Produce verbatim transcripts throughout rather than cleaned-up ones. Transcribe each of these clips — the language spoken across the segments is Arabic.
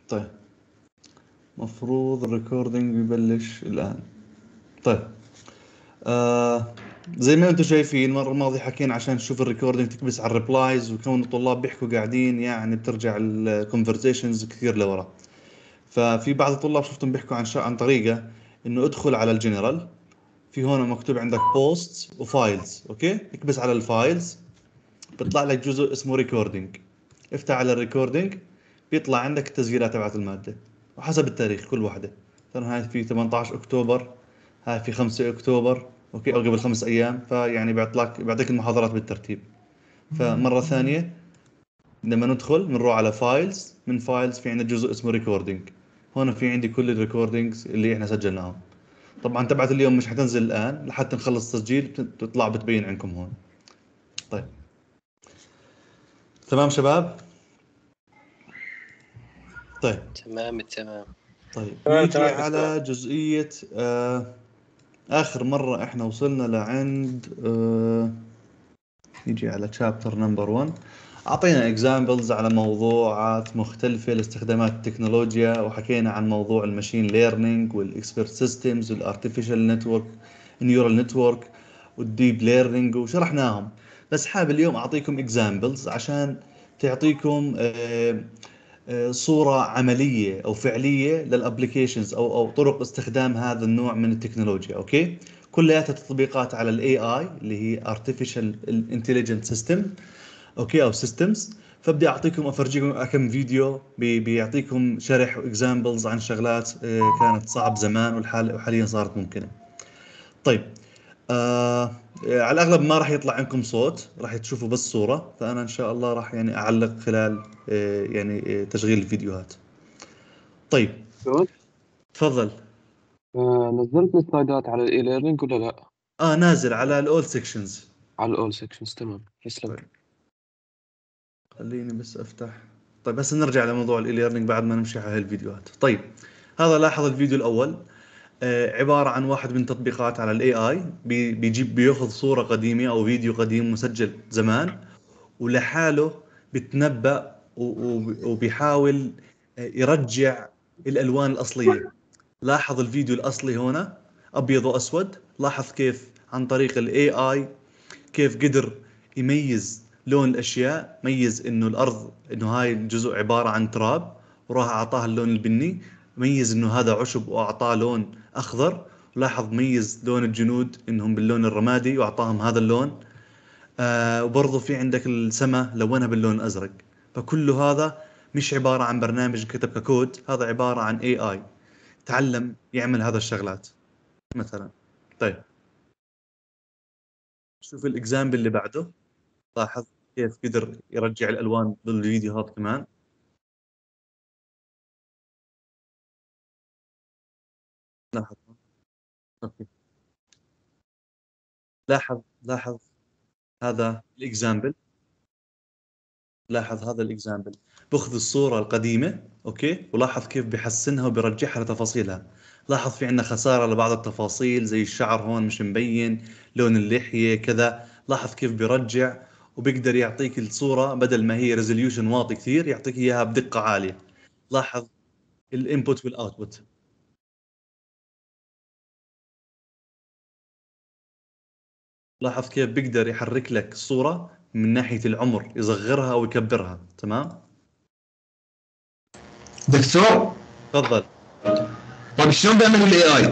طيب مفروض الريكوردينج بيبلش الآن. طيب آه زي ما انتم شايفين المرة الماضية حكينا عشان تشوف الريكوردينج تكبس على الريبلايز، وكون الطلاب بيحكوا قاعدين يعني بترجع الكونفرزيشنز كثير لورا. ففي بعض الطلاب شفتهم بيحكوا عن شا... عن طريقة انه ادخل على الجنرال، في هون مكتوب عندك بوست وفايلز، اوكي اكبس على الفايلز بيطلع لك جزء اسمه ريكوردينج. افتح على الريكوردينج بيطلع عندك التسجيلات تبعت المادة وحسب التاريخ كل واحدة. مثلا هاي في ثمانية عشر اكتوبر، هاي في خمسة اكتوبر، اوكي او قبل خمس ايام، فيعني بيعطيك بيعطيك المحاضرات بالترتيب. فمرة ثانية لما ندخل بنروح على فايلز، من فايلز في عندنا جزء اسمه ريكوردينج. هون في عندي كل الريكوردينجز اللي احنا سجلناهم. طبعا تبعت اليوم مش حتنزل الان لحتى نخلص تسجيل بتطلع بتبين عندكم هون. طيب تمام شباب. طيب تمام تمام. طيب تمام نيجي تمام على جزئية آه آخر مرة إحنا وصلنا لعند آه نيجي على chapter number one. أعطينا examples على موضوعات مختلفة لاستخدامات التكنولوجيا، وحكينا عن موضوع الماشين ليرنينج والإكسبرت سيستمز والارتفيشال نتورك نيورال نتورك والديب ليرنينج وشرحناهم. بس حاب اليوم أعطيكم examples عشان تعطيكم آه صورة عملية أو فعلية للأبليكيشنز أو أو طرق استخدام هذا النوع من التكنولوجيا. أوكي كلياتها تطبيقات على ال إيه آي اللي هي Artificial Intelligent System، أوكي أو Systems. فبدي أعطيكم أفرجيكم كم فيديو بي بيعطيكم شرح وإكزامبلز عن شغلات كانت صعب زمان والحال وحاليا صارت ممكنة. طيب آه على الأغلب ما راح يطلع عندكم صوت، راح تشوفوا بس صورة، فأنا إن شاء الله راح يعني أعلق خلال آه يعني آه تشغيل الفيديوهات. طيب دكتور، تفضل. آه نزلت السلايدات على الاي ليرنينج ولا لا؟ آه نازل على الأول سيكشنز. على الاول سيكشنز. تمام تسلم. طيب خليني بس أفتح. طيب بس نرجع لموضوع الإي ليرنينج بعد ما نمشي على هالفيديوهات. طيب هذا لاحظ الفيديو الأول آه عبارة عن واحد من تطبيقات على الاي اي بي بيجيب بياخذ صورة قديمة أو فيديو قديم مسجل زمان ولحاله بتنبأ وبيحاول يرجع الألوان الأصلية. لاحظ الفيديو الأصلي هنا أبيض وأسود، لاحظ كيف عن طريق ال إيه آي كيف قدر يميز لون الأشياء، ميز إنه الأرض إنه هاي الجزء عبارة عن تراب وراح أعطاه اللون البني، ميز إنه هذا عشب وأعطاه لون أخضر، ولاحظ ميز لون الجنود إنهم باللون الرمادي وأعطاهم هذا اللون. آه وبرضه في عندك السماء لونها باللون الأزرق. فكل هذا مش عبارة عن برنامج كتب ككود، هذا عبارة عن إيه آي تعلم يعمل هذا الشغلات مثلا. طيب شوف الإكزامبل اللي بعده، لاحظ كيف قدر يرجع الألوان بالفيديو هذا كمان. لاحظ أوكي. لاحظ لاحظ هذا الإكزامبل، لاحظ هذا الإكزامبل باخذ الصورة القديمة أوكي ولاحظ كيف بحسنها وبرجعها لتفاصيلها. لاحظ في عندنا خسارة لبعض التفاصيل زي الشعر هون مش مبين، لون اللحية كذا. لاحظ كيف بيرجع وبيقدر يعطيك الصورة بدل ما هي ريزوليوشن واطي كثير يعطيك إياها بدقة عالية. لاحظ الانبوت والاوتبوت. لاحظ كيف بيقدر يحرك لك الصورة من ناحية العمر، يصغرها أو يكبرها. تمام دكتور، تفضل. طيب شلون بيعملوا الاي اي؟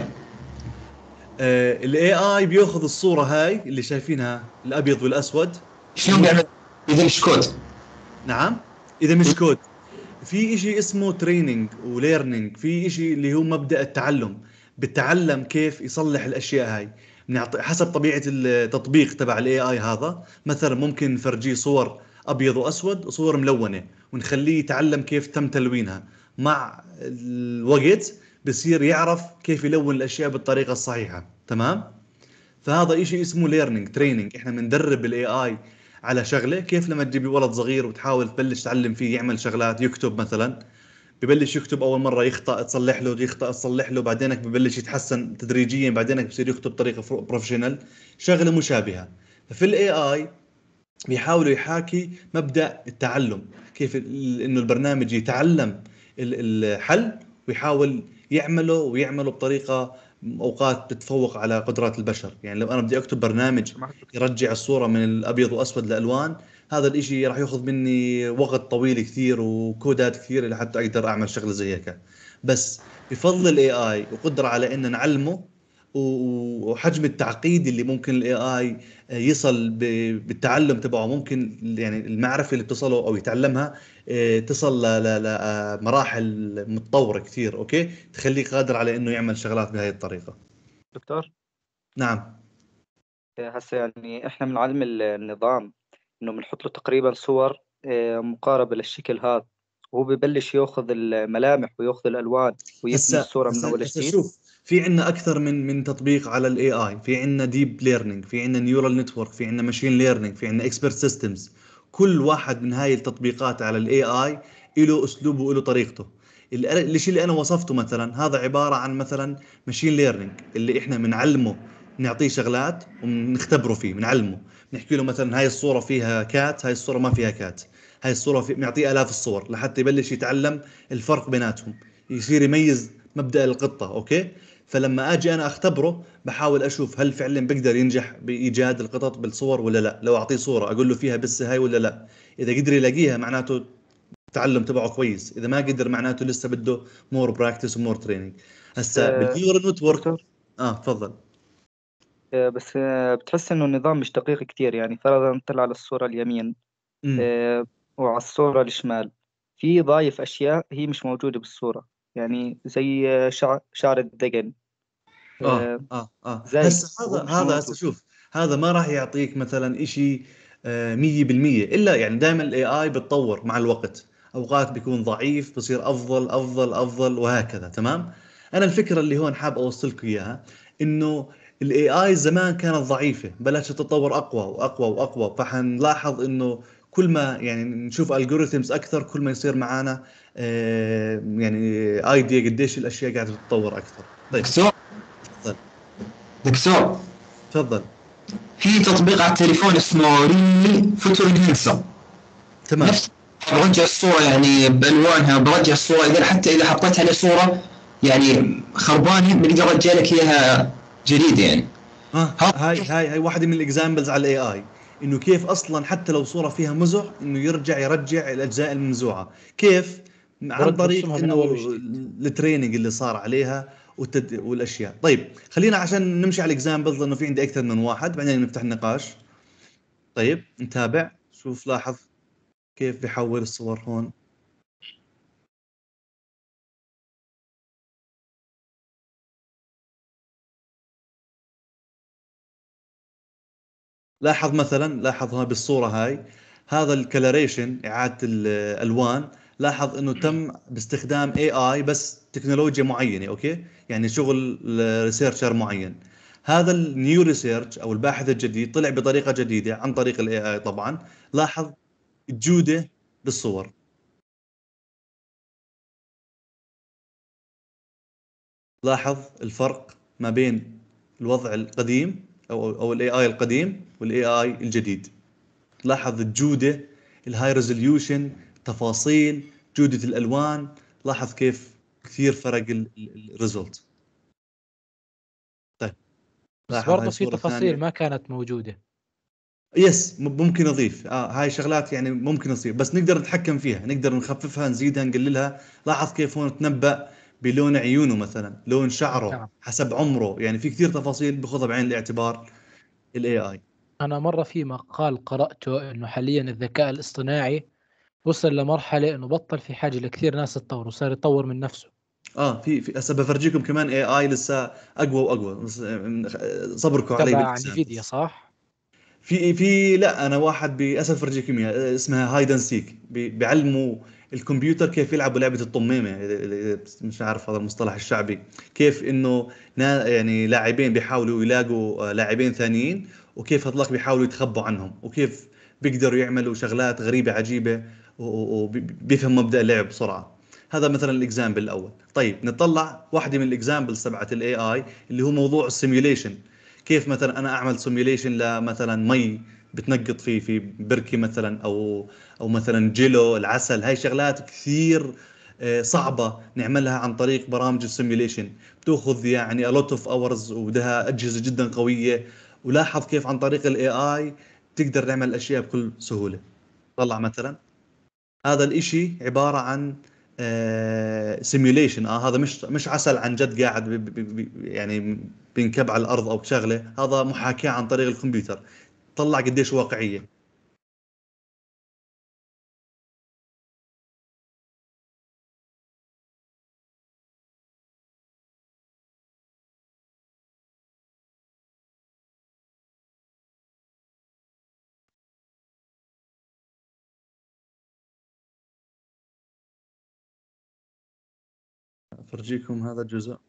الاي اي بياخذ الصورة هاي اللي شايفينها الأبيض والأسود. شلون بيعمل اذا مش كود؟ نعم إذا مش كود، في إشي اسمه تريننج وليرنينج، في إشي اللي هو مبدأ التعلم، بتعلم كيف يصلح الأشياء هاي. بنعطي حسب طبيعة التطبيق تبع الاي اي هذا. مثلا ممكن نفرجيه صور أبيض وأسود وصور ملونة ونخليه يتعلم كيف تم تلوينها. مع الوقت بصير يعرف كيف يلون الأشياء بالطريقة الصحيحة. تمام. فهذا إشي اسمه ليرنينج تريننج. إحنا بندرب الاي اي على شغله، كيف لما تجيب ولد صغير وتحاول تبلش تعلم فيه يعمل شغلات، يكتب مثلا، ببلش يكتب اول مره يخطأ تصلح له، يخطأ تصلح له، بعدينك ببلش يتحسن تدريجيا، بعدينك بصير يكتب بطريقه بروفيشنال، شغله مشابهه. ففي الاي اي بيحاولوا يحاكي مبدأ التعلم، كيف ال- انه البرنامج يتعلم ال- الحل ويحاول يعمله ويعمله بطريقة أوقات بتتفوق على قدرات البشر. يعني لو أنا بدي أكتب برنامج يرجع الصورة من الأبيض وأسود لألوان، هذا الإشي راح يأخذ مني وقت طويل كثير وكودات كثير لحتى أقدر أعمل شغلة زي هيك. بس بفضل الاي اي وقدرة على ان نعلمه و- وحجم التعقيد اللي ممكن الاي اي يصل ب- بالتعلم تبعه، ممكن يعني المعرفة اللي بتصله او يتعلمها آه، تصل لمراحل متطورة كثير، اوكي، تخليه قادر على انه يعمل شغلات بهاي الطريقة. دكتور، نعم. هسه يعني احنا بنعلم ال- النظام انه بنحط له تقريبا صور آه، مقاربة للشكل هذا، وهو ببلش ياخذ الملامح وياخذ الالوان ويبني هسا الصورة من هسا اول هسا جديد. شوف، في عندنا اكثر من من تطبيق على الاي اي. في عندنا ديب ليرنينج، في عندنا نيورال نتورك، في عندنا ماشين ليرنينج، في عندنا اكسبرت سيستمز. كل واحد من هاي التطبيقات على الاي اي له اسلوبه وله طريقته. ال- الشيء اللي انا وصفته مثلا هذا عبارة عن مثلا ماشين ليرنينج، اللي احنا بنعلمه، نعطيه شغلات ونختبره فيه، بنعلمه، نحكي له مثلا هاي الصورة فيها كات، هاي الصورة ما فيها كات، هاي الصورة في... بنعطيه آلاف الصور لحتى يبلش يتعلم الفرق بيناتهم، يصير يميز مبدأ القطة، اوكي. فلما اجي انا اختبره بحاول اشوف هل فعلا بقدر ينجح بايجاد القطط بالصور ولا لا. لو اعطيه صورة اقول له فيها بس هاي ولا لا، اذا قدر يلاقيها معناته التعلم تبعه كويس، اذا ما قدر معناته لسه بده مور براكتس ومور تريننج. بس هسا آه، بالنيورال نتورك. دكتور، اه تفضل. آه، بس آه، بتحس انه النظام مش دقيق كتير. يعني فرضا طلع على الصورة اليمين امم آه، وعلى الصورة الشمال في ضايف اشياء هي مش موجودة بالصورة، يعني زي آه، شعر شعر الدقن، اه آه، اه اه زايد هسا وهو هذا مش هذا هسا موجود. شوف، هذا ما راح يعطيك مثلا اشي آه، مية بالمية، الا يعني دائما الاي اي بتطور مع الوقت. اوقات بيكون ضعيف بصير افضل افضل افضل وهكذا، تمام. انا الفكرة اللي هون حاب اوصلكم اياها، انه الاي اي زمان كانت ضعيفة، بلشت تتطور اقوى واقوى واقوى، فحنلاحظ انه كل ما يعني نشوف الجوريثمز اكثر كل ما يصير معنا آه، يعني ايديا قديش الاشياء قاعدة تتطور اكثر. طيب دكتور تفضل. دكتور تفضل. في تطبيق على التليفون اسمه ريمي فوتو انهانسر. تمام. نفس برجع الصورة يعني بألوانها، برجع الصورة إذا حتى إذا حطيت عليه صورة يعني خربانة بقدر أرجع لك إياها جديدة يعني. ها ها هاي هاي هاي واحدة من الاكزامبلز على الاي اي، انه كيف اصلا حتى لو صورة فيها مزح انه يرجع يرجع الاجزاء المنزوعة. كيف؟ عن برد طريق برسمها من انه اول وجديد. التريننج اللي صار عليها والتد... والاشياء. طيب خلينا عشان نمشي على الاكزامبلز لانه في عندي اكثر من واحد، بعدين نفتح النقاش. طيب نتابع. شوف لاحظ كيف بيحول الصور هون. لاحظ مثلا، لاحظ هنا بالصورة هاي، هذا الكلاريشن إعادة الألوان، لاحظ إنه تم باستخدام اي اي بس تكنولوجيا معينة، أوكي، يعني شغل ريسيرشر معين. هذا النيو ريسيرش أو الباحث الجديد طلع بطريقة جديدة عن طريق الاي اي طبعا. لاحظ الجودة بالصور، لاحظ الفرق ما بين الوضع القديم أو أو الاي اي القديم والاي اي الجديد. لاحظ الجودة، الهاي ريزوليوشن، تفاصيل، جودة الألوان. لاحظ كيف كثير فرق الريزلت. طيب بس لاحظ هاي برضه في صورة تفاصيل ثانية. ما كانت موجودة. يس م- ممكن أضيف آه هاي شغلات يعني ممكن تصير، بس نقدر نتحكم فيها، نقدر نخففها نزيدها نقللها. لاحظ كيف هون تنبأ بلون عيونه مثلا، لون شعره، نعم. حسب عمره، يعني في كثير تفاصيل بخذها بعين الاعتبار الاي اي. أنا مرة في مقال قرأته إنه حاليا الذكاء الاصطناعي وصل لمرحلة إنه بطل في حاجة لكثير ناس تطور وصار يطور من نفسه. اه في في هسه بفرجيكم كمان اي اي لسه اقوى واقوى، بس آه، صبركم علي تبع نيفيديا بالاكزامبلز. صح؟ في في لا انا واحد باسف فرجيكم اياها اسمها هايد اند سيك، بيعلموا الكمبيوتر كيف يلعبوا لعبه الطميمه، إذا- إذا- مش عارف هذا المصطلح الشعبي، كيف انه نا- يعني لاعبين بيحاولوا يلاقوا آه، لاعبين ثانيين، وكيف هذلاك بيحاولوا يتخبوا عنهم، وكيف بيقدروا يعملوا شغلات غريبه عجيبه، وبيفهم مبدأ اللعب بسرعه. هذا مثلا الاكزامبل الاول. طيب نطلع واحده من الاكزامبلز تبعت الاي اي اللي هو موضوع السيميوليشن. كيف مثلا انا اعمل سيميوليشن لمثلا مي بتنقط في في بركي مثلا، او او مثلا جيلو العسل. هاي شغلات كثير آه، صعبة نعملها عن طريق برامج السيميوليشن، بتاخذ يعني a lot of hours وبدها أجهزة جدا قوية. ولاحظ كيف عن طريق الاي اي تقدر تعمل الاشياء بكل سهولة. طلع مثلا هذا الاشي عبارة عن سيميوليشن. اه هذا مش مش عسل عن جد قاعد بي بي بي يعني بينكب على الارض او شغله، هذا محاكاة عن طريق الكمبيوتر. طلع قديش واقعية. افرجيكم هذا الجزء.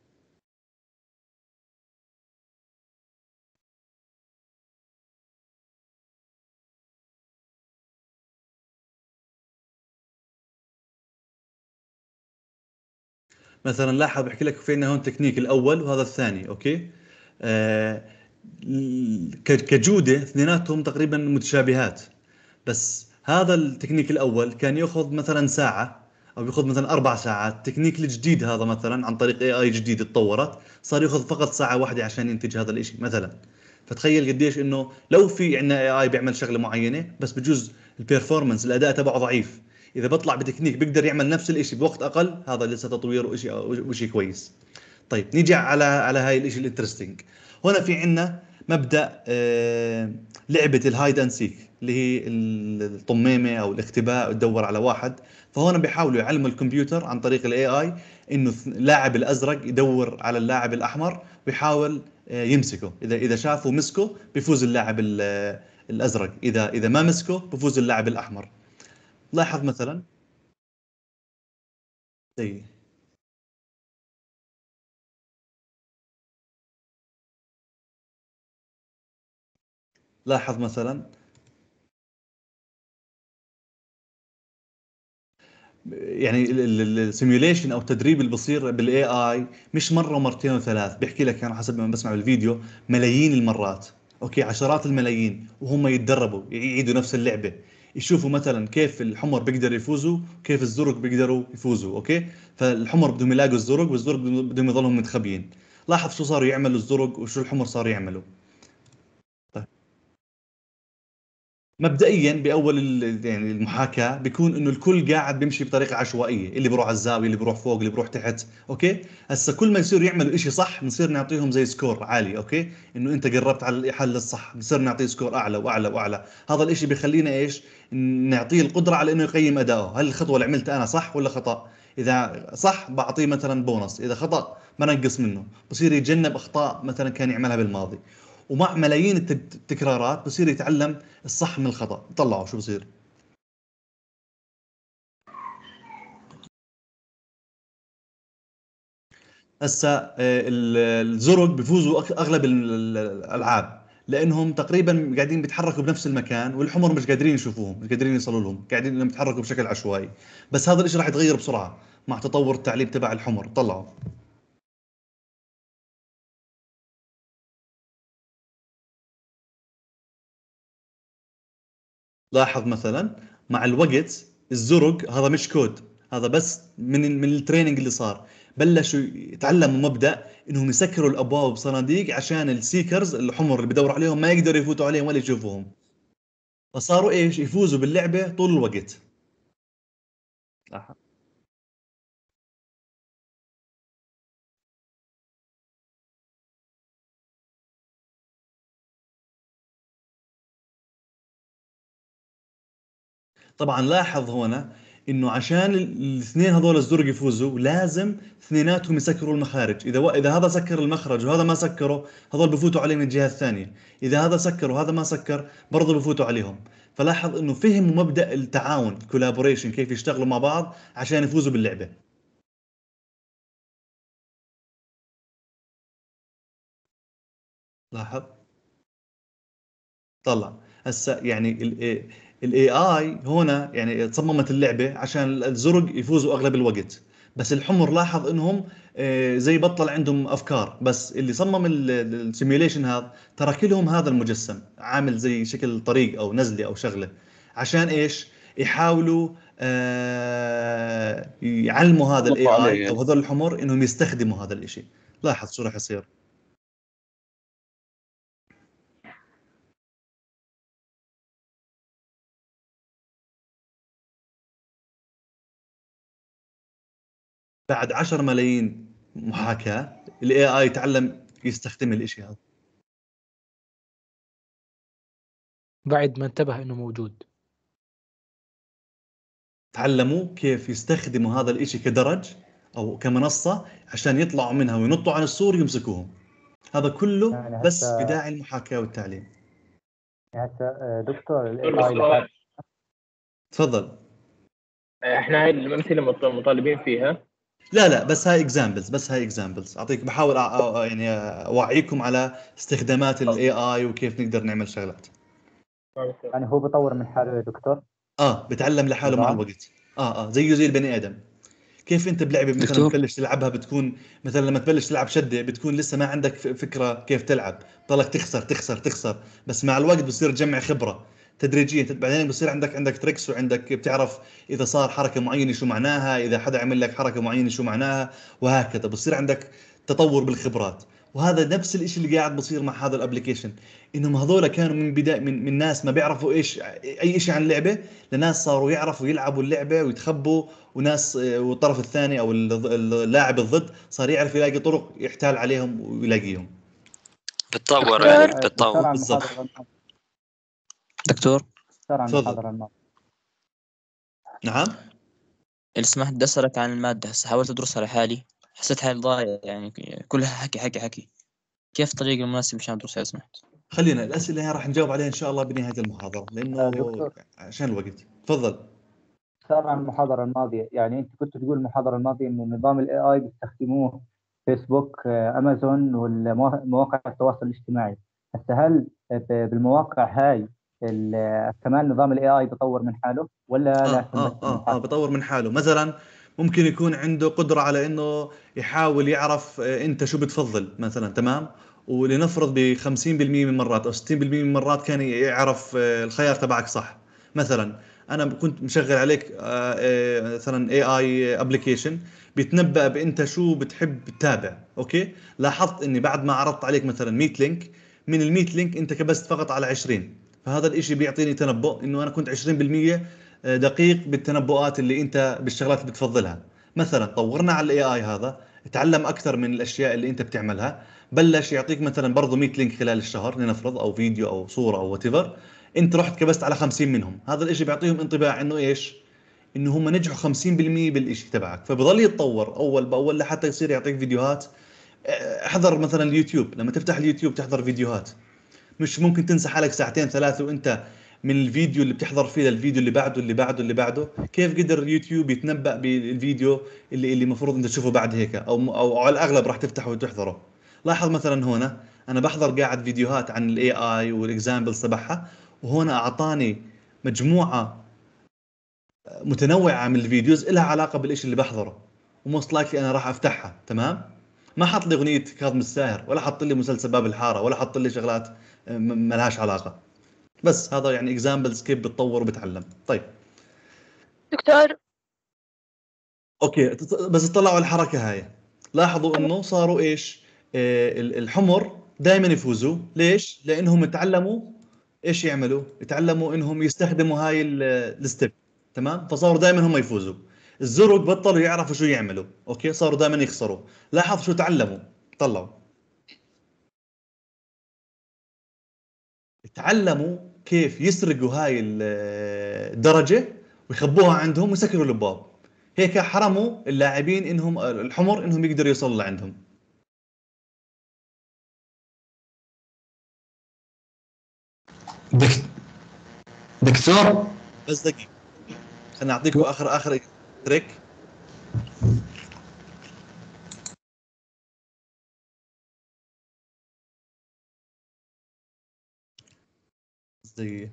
مثلا لاحظ بحكي لك في عندنا هون تكنيك الاول وهذا الثاني، اوكي. آه ك- كجودة اثنيناتهم تقريبا متشابهات، بس هذا التكنيك الاول كان ياخذ مثلا ساعة او ياخذ مثلا اربع ساعات. التكنيك الجديد هذا مثلا عن طريق اي اي جديد اتطورت صار ياخذ فقط ساعة واحدة عشان ينتج هذا الاشي مثلا. فتخيل قديش انه لو في عندنا اي اي بيعمل شغلة معينة بس بجوز البيرفورمانس الاداء تبعه ضعيف، اذا بطلع بتكنيك بيقدر يعمل نفس الاشي بوقت اقل، هذا لسه تطوير وشيء وشيء كويس. طيب نيجي على على هاي الاشي الانترستينج. هنا في عندنا مبدأ آه، لعبة الهايد اند سيك اللي هي الطميمة او الاختباء تدور على واحد. فهون بيحاولوا يعلموا الكمبيوتر عن طريق الاي اي انه اللاعب الازرق يدور على اللاعب الاحمر ويحاول آه، يمسكه. اذا اذا شافه مسكه بيفوز اللاعب ال- آه، الازرق، اذا اذا ما مسكه بفوز اللاعب الاحمر. لاحظ مثلا زي لاحظ مثلا يعني السيميوليشن او التدريب اللي بصير بالاي اي مش مره ومرتين وثلاث، بيحكي لك انا حسب ما بسمع بالفيديو ملايين المرات، اوكي عشرات الملايين، وهم يتدربوا يعيدوا نفس اللعبه، يشوفوا مثلا كيف الحمر بيقدروا يفوزوا كيف الزرق بيقدروا يفوزوا، اوكي. فالحمر بدهم يلاقوا الزرق والزرق بدهم يضلهم متخبيين. لاحظ شو صاروا يعملوا الزرق وشو الحمر صاروا يعملوا. طيب. مبدئيا باول ال- يعني المحاكاه بيكون انه الكل قاعد بيمشي بطريقه عشوائيه، اللي بيروح على الزاويه اللي بيروح فوق اللي بيروح تحت، اوكي. هسا كل ما يصيروا يعملوا إشي صح بنصير نعطيهم زي سكور عالي، اوكي، انه انت قربت على الحل الصح بنصير نعطيه سكور اعلى واعلى واعلى. هذا الإشي بيخلينا ايش، نعطيه القدره على انه يقيم اداؤه، هل الخطوه اللي عملتها انا صح ولا خطا. اذا صح بعطيه مثلا بونص، اذا خطا بنقص منه، بصير يتجنب اخطاء مثلا كان يعملها بالماضي. ومع ملايين التك- التكرارات بصير يتعلم الصح من الخطأ. طلعوا شو بصير. هسا آه، ال- الزرق بيفوزوا أك- اغلب ال- ال- الالعاب لانهم تقريبا قاعدين بيتحركوا بنفس المكان، والحمر مش قادرين يشوفوهم مش قادرين يوصلوا لهم، قاعدين انهم يتحركوا بشكل عشوائي. بس هذا الاشي راح يتغير بسرعة مع تطور التعليم تبع الحمر. طلعوا. لاحظ مثلا مع الوقت الزرق هذا مش كود، هذا بس من من التريننج اللي صار بلشوا يتعلموا مبدأ انهم يسكروا الابواب بصناديق عشان السيكرز الحمر اللي بدوروا عليهم ما يقدروا يفوتوا عليهم ولا يشوفوهم. فصاروا ايش يفوزوا باللعبة طول الوقت. لاحظ. طبعا لاحظ هنا انه عشان ال- الاثنين هذول الزرق يفوزوا لازم اثنيناتهم يسكروا المخارج. اذا و... اذا هذا سكر المخرج وهذا ما سكره هذول بفوتوا عليه من الجهة الثانية. اذا هذا سكر وهذا ما سكر برضه بفوتوا عليهم. فلاحظ انه فهموا مبدأ التعاون الكولابوريشن كيف يشتغلوا مع بعض عشان يفوزوا باللعبة. لاحظ. طلع. هسا يعني الاي اي هنا يعني صممت اللعبه عشان الزرق يفوزوا اغلب الوقت، بس الحمر لاحظ انهم آه، زي بطل عندهم افكار. بس اللي صمم السيميوليشن هذا ترك لهم هذا المجسم عامل زي شكل طريق او نزله او شغله. عشان ايش؟ يحاولوا آه، يعلموا هذا الاي الله اي عليه او يعني. هذول الحمر انهم يستخدموا هذا الاشي. لاحظ شو راح يصير. بعد عشر ملايين محاكاة الاي اي يتعلم يستخدم الاشي هذا بعد ما انتبه انه موجود. تعلموا كيف يستخدموا هذا الاشي كدرج او كمنصة عشان يطلعوا منها وينطوا عن السور ويمسكوهم. هذا كله يعني بس هسه بداعي المحاكاة والتعليم. هسه آه، دكتور الاي دكتور، اي بس سؤال. تفضل. احنا هاي الامثله مط- مطالبين فيها. لا لا بس هاي اكزامبلز بس هاي اكزامبلز اعطيك بحاول أع- أع- يعني اوعيكم على استخدامات الاي اي وكيف نقدر نعمل شغلات. يعني هو بطور من حاله يا دكتور. اه بتعلم لحاله مع نظام. الوقت. اه اه زيه زي البني ادم. كيف انت بلعبه مثلا دكتور بتبلش تلعبها بتكون مثلا لما تبلش تلعب شده بتكون لسه ما عندك ف- فكره كيف تلعب، بتضلك تخسر تخسر تخسر، بس مع الوقت بتصير تجمع خبره تدريجيا. تت- بعدين بصير عندك عندك تريكس وعندك بتعرف اذا صار حركه معينه شو معناها، اذا حدا عمل لك حركه معينه شو معناها، وهكذا بصير عندك تطور بالخبرات. وهذا نفس الشيء اللي قاعد بصير مع هذا الابلكيشن، انهم هذول كانوا من بدايه من, من ناس ما بيعرفوا ايش اي شيء عن اللعبه، لناس صاروا يعرفوا يلعبوا اللعبه ويتخبوا، وناس آه، والطرف الثاني او الض- اللاعب الضد صار يعرف يلاقي طرق يحتال عليهم ويلاقيهم. بتطور يعني دكتور آه، بتطور. عن بالضبط. المحاضرة الماضية. دكتور دكتور عن تفضل. المحاضرة الماضية. نعم. اللي سمحت بدي أسألك عن المادة. هسه حاولت أدرسها لحالي، حسيت حالي ضايع، يعني كلها حكي حكي حكي. كيف الطريقة المناسبة مشان أدرسها لو سمحت؟ خلينا الاسئله هي راح نجاوب عليها ان شاء الله بنهايه المحاضره آه، لانه دكتور عشان الوقت. تفضل. دكتور عن المحاضرة الماضية، يعني أنت كنت تقول المحاضرة الماضية إنه نظام الاي اي بيستخدموه فيسبوك، آه، أمازون، والمواقع التواصل الاجتماعي. هسه هل ب- بالمواقع هاي ال- كمان نظام الاي اي بيطور من حاله ولا اه لازم بس اه اه اه المحاكاة؟ بطور من حاله. مثلا ممكن يكون عنده قدرة على انه يحاول يعرف آه، انت شو بتفضل مثلا، تمام؟ ولنفرض ب خمسين بالمئة من المرات او ستين بالمئة من المرات كان يعرف آه، الخيار تبعك صح. مثلا انا كنت مشغل عليك آه، آه، مثلا اي اي ابلكيشن بيتنبأ بانت شو بتحب تتابع، اوكي؟ لاحظت اني بعد ما عرضت عليك مثلا مية لينك، من ال مية لينك انت كبست فقط على عشرين، فهذا الاشي بيعطيني تنبؤ انه انا كنت عشرين بالمئة دقيق بالتنبؤات اللي انت بالشغلات اللي بتفضلها. مثلا طورنا على الاي اي هذا، اتعلم اكثر من الاشياء اللي انت بتعملها، بلش يعطيك مثلا برضه مية لينك خلال الشهر لنفرض، او فيديو او صورة او وات ايفر، انت رحت كبست على خمسين منهم. هذا الاشي بيعطيهم انطباع انه ايش؟ انه هم نجحوا خمسين بالمئة بالاشي تبعك، فبضل يتطور اول باول لحتى يصير يعطيك فيديوهات. اه، احضر مثلا اليوتيوب، لما تفتح اليوتيوب تحضر فيديوهات، مش ممكن تنسى حالك ساعتين ثلاثة وانت من الفيديو اللي بتحضر فيه للفيديو اللي بعده اللي بعده اللي بعده. كيف قدر يوتيوب يتنبأ بالفيديو اللي اللي المفروض انت تشوفه بعد هيك، او او, أو على الاغلب راح تفتحه وتحضره؟ لاحظ مثلا هنا انا بحضر قاعد فيديوهات عن الاي اي والاكزامبلز تبعها، وهنا اعطاني مجموعة متنوعة من الفيديوز لها علاقة بالإشي اللي بحضره، وموست لايكلي انا راح افتحها. تمام؟ ما حط لي اغنية كاظم الساهر، ولا حط لي مسلسل باب الحارة، ولا حط لي شغلات م- ما لهاش علاقة. بس هذا يعني اكزامبلز كيف بتطور وبتعلم. طيب دكتور اوكي، تط- بس اطلعوا على الحركة هاي، لاحظوا انه صاروا ايش؟ آه، ال- الحمر دائما يفوزوا. ليش؟ لانهم تعلموا ايش يعملوا، يتعلموا انهم يستخدموا هاي ال- الستيب. تمام؟ فصاروا دائما هم يفوزوا. الزرق بطلوا يعرفوا شو يعملوا، اوكي؟ صاروا دائما يخسروا. لاحظ شو تعلموا. طلعوا تعلموا كيف يسرقوا هاي ال- الدرجة ويخبوها عندهم ويسكروا الابواب. هيك حرموا اللاعبين انهم الحمر انهم يقدروا يوصلوا لعندهم. دك... دكتور بس دقيقة، خليني اعطيكم اخر اخر تريك. بس دقيقة.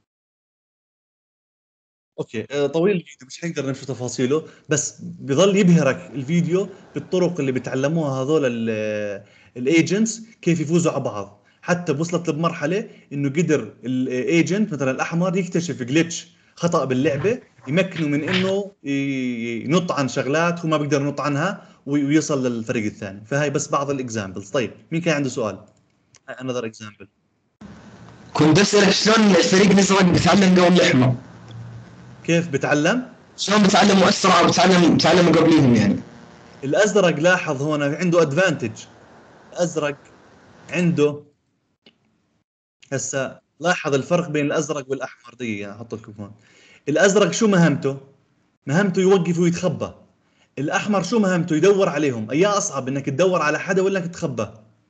اوكي آه، طويل الفيديو مش حنقدر نمشي تفاصيله، بس بظل يبهرك الفيديو بالطرق اللي بتعلموها هذول الايجنتس كيف يفوزوا على بعض. حتى وصلت بمرحلة انه قدر الايجنت مثلا الاحمر يكتشف جلitch خطأ باللعبة يمكنه من انه ي- ينط عن شغلات هو ما بيقدر ينط عنها وي- ويصل للفريق الثاني. فهي بس بعض الاكزامبلز. طيب مين كان عنده سؤال؟ another example. كنت أسألك شلون الفريق الأزرق بيتعلم قبل الأحمر؟ كيف بتعلم؟ شلون بتعلموا أسرع وبتعلم بتعلموا قبليهم يعني؟ الازرق لاحظ هون عنده ادفانتج. الازرق عنده هسا لاحظ الفرق بين الازرق والاحمر. دقيقه احط لكم هون. الازرق شو مهمته؟ مهمته يوقف ويتخبى. الاحمر شو مهمته؟ يدور عليهم. اياه اصعب، انك تدور على حدا ولا انك تتخبى؟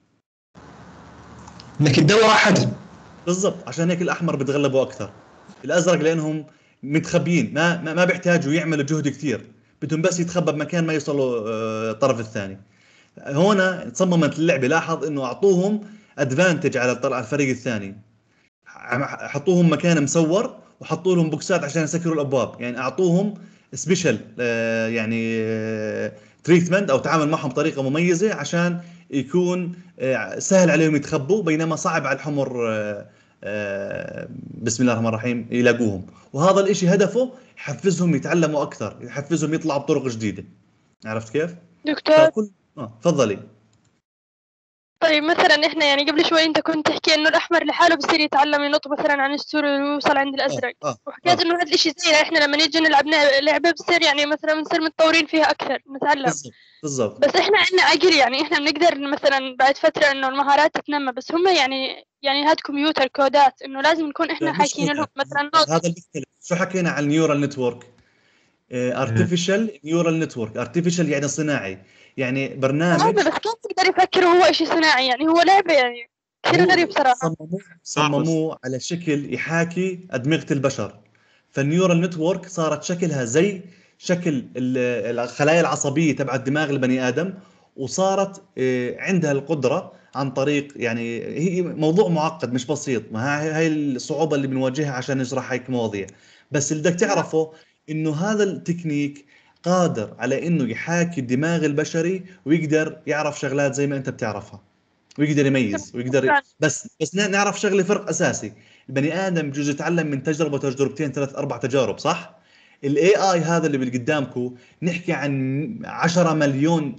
إنك تدور على حد. بالضبط، عشان هيك الاحمر بتغلبوا اكثر. الازرق لانهم متخبيين، ما ما, ما بيحتاجوا يعملوا جهد كثير، بدهم بس يتخبى بمكان ما يوصلوا آه، الطرف الثاني. هنا تصممت اللعبه، لاحظ انه اعطوهم ادفانتج على الطر- على الفريق الثاني. عم- حطوهم مكان مسور وحطوا لهم بوكسات عشان يسكروا الابواب. يعني اعطوهم سبيشال يعني تريتمنت او تعامل معهم بطريقه مميزه عشان يكون آه، سهل عليهم يتخبوا، بينما صعب على الحمر آه، آه، بسم الله الرحمن الرحيم يلاقوهم. وهذا الاشي هدفه يحفزهم يتعلموا اكثر، يحفزهم يطلعوا بطرق جديده. عرفت كيف؟ دكتور فكل اه تفضلي. طيب مثلا احنا يعني قبل شوي انت كنت تحكي انه الاحمر لحاله بصير يتعلم ينط مثلا عن السور ويوصل عند الازرق، اه وحكيت اه انه هذا الاشي زينا احنا لما نيجي نلعب نا- لعبه بصير يعني مثلا بنصير متطورين فيها اكثر نتعلم. بالضبط بالضبط. بس احنا عندنا عقل، يعني احنا بنقدر مثلا بعد فتره انه المهارات تتنمى، بس هم يعني يعني هاد كمبيوتر كودات انه لازم نكون احنا لا، مش حاكيين لهم كودات. مثلا نط. هذا اللي بيختلف. شو حكينا عن النيورال نتورك؟ ارتفيشال نيورال نتورك. ارتفيشال يعني صناعي، يعني برنامج. هذا بس كيف يقدر يفكر هو اشي صناعي؟ يعني هو لعبه، يعني كثير غريب هو صراحه. صمموه صمموه على شكل يحاكي أدمغة البشر. فالنيورال نتورك صارت شكلها زي شكل ال- الخلايا العصبية تبع الدماغ البني آدم، وصارت آه، عندها القدرة عن طريق، يعني هي موضوع معقد مش بسيط. ما هاي هاي الصعوبة اللي بنواجهها عشان نشرح هيك مواضيع. بس اللي بدك تعرفه إنه هذا التكنيك قادر على إنه يحاكي الدماغ البشري ويقدر يعرف شغلات زي ما أنت بتعرفها، ويقدر يميز ويقدر ي... بس بس ن- نعرف شغله، فرق اساسي. البني ادم بجوز يتعلم من تجربه تجربتين ثلاث اربع تجارب، صح؟ الاي اي هذا اللي قدامكم نحكي عن عشرة مليون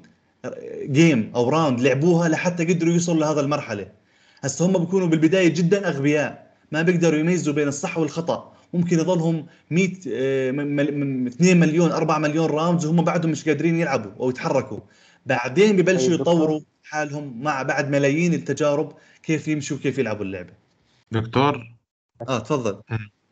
جيم او راوند لعبوها لحتى قدروا يوصلوا لهذا المرحله. هسه هم بيكونوا بالبدايه جدا اغبياء، ما بيقدروا يميزوا بين الصح والخطا. ممكن يضلهم مية آه، م- م- اثنين مليون أربعة مليون راوندز وهم بعدهم مش قادرين يلعبوا او يتحركوا. بعدين ببلشوا طيب دكتور، يطوروا حالهم مع بعد ملايين التجارب كيف يمشوا وكيف يلعبوا اللعبه. دكتور، اه تفضل.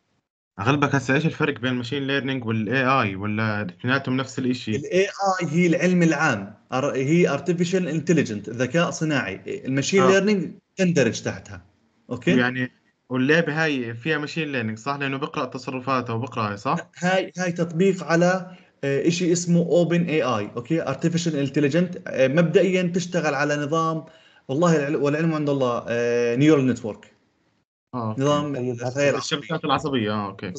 أغلبك هسه إيش الفرق بين الماشين ليرنينج والاي اي، ولا اثنيناتهم نفس الإشي؟ الاي اي هي العلم العام، أر- هي ارتفيشال انتليجنت، ذكاء صناعي. الماشين اه ليرنينج تندرج تحتها. اوكي. يعني واللعبة هاي فيها ماشين ليرنينج صح، لأنه بقرأ تصرفاته وبقرأ صح؟ هاي هاي تطبيق على آه، شيء اسمه اوبن اي اي. اوكي، ارتفيشال انتليجنت. مبدئيا تشتغل على نظام، والله العل- والعلم عند الله، نيورال نتورك، اه اوكي. نظام طيب الخلايا هسه العصبيه. الشبكات العصبية اه اوكي.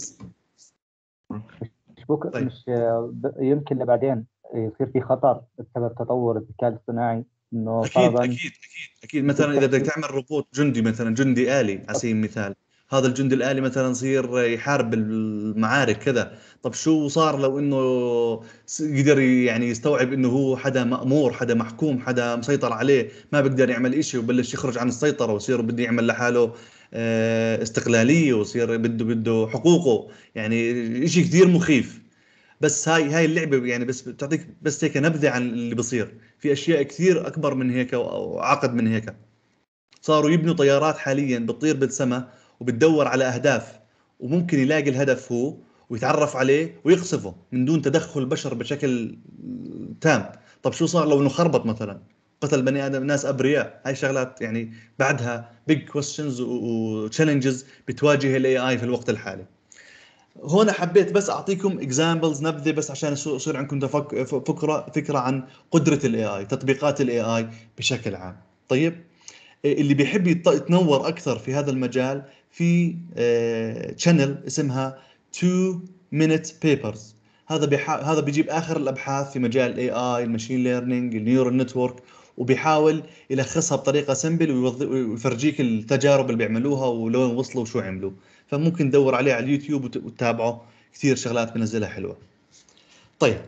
مش بك... طيب مش آه، ب- يمكن لبعدين يصير في خطر بسبب تطور الذكاء الاصطناعي، انه اكيد فرضا اكيد اكيد اكيد. انت مثلا اذا بدك بتحكي. تعمل روبوت جندي، مثلا جندي آلي على سبيل المثال، هذا الجندي الآلي مثلا يصير يحارب المعارك كذا. طب شو صار لو انه س- قدر يعني يستوعب انه هو حدا مأمور، حدا محكوم، حدا مسيطر عليه، ما بيقدر يعمل اشي وبلش يخرج عن السيطرة ويصير بده يعمل لحاله آه، استقلالية، ويصير بده بده حقوقه. يعني اشي كثير مخيف. بس هاي هاي اللعبة يعني بس بتعطيك بس هيك نبذة عن اللي بصير. في أشياء كثير أكبر من هيك أو أعقد من هيك. صاروا يبنوا طيارات حاليا بتطير بالسماء وبتدور على أهداف، وممكن يلاقي الهدف هو ويتعرف عليه ويقصفه من دون تدخل البشر بشكل تام. طب شو صار لو انه خربط مثلا، قتل بني ادم، ناس ابرياء؟ هاي شغلات يعني بعدها بيج كويستشنز وتشالنجز بتواجه الاي اي في الوقت الحالي. هون حبيت بس اعطيكم اكزامبلز، نبذه بس عشان يصير يصير عندكم تفك... فكره فكره عن قدره الاي اي، تطبيقات الاي اي بشكل عام. طيب اللي بيحب يط- يتنور اكثر في هذا المجال، في تشانل اسمها two minute papers. هذا بيح... هذا بيجيب اخر الابحاث في مجال الاي اي، الماشين ليرنينج، النيورال نتورك، وبيحاول يلخصها بطريقه سمبل ويوض- ويفرجيك التجارب اللي بيعملوها ولوين وصلوا وشو عملوا. فممكن تدور عليه على اليوتيوب وت- وتتابعه. كثير شغلات بنزلها حلوه. طيب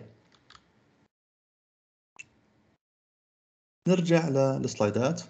نرجع للسلايدات.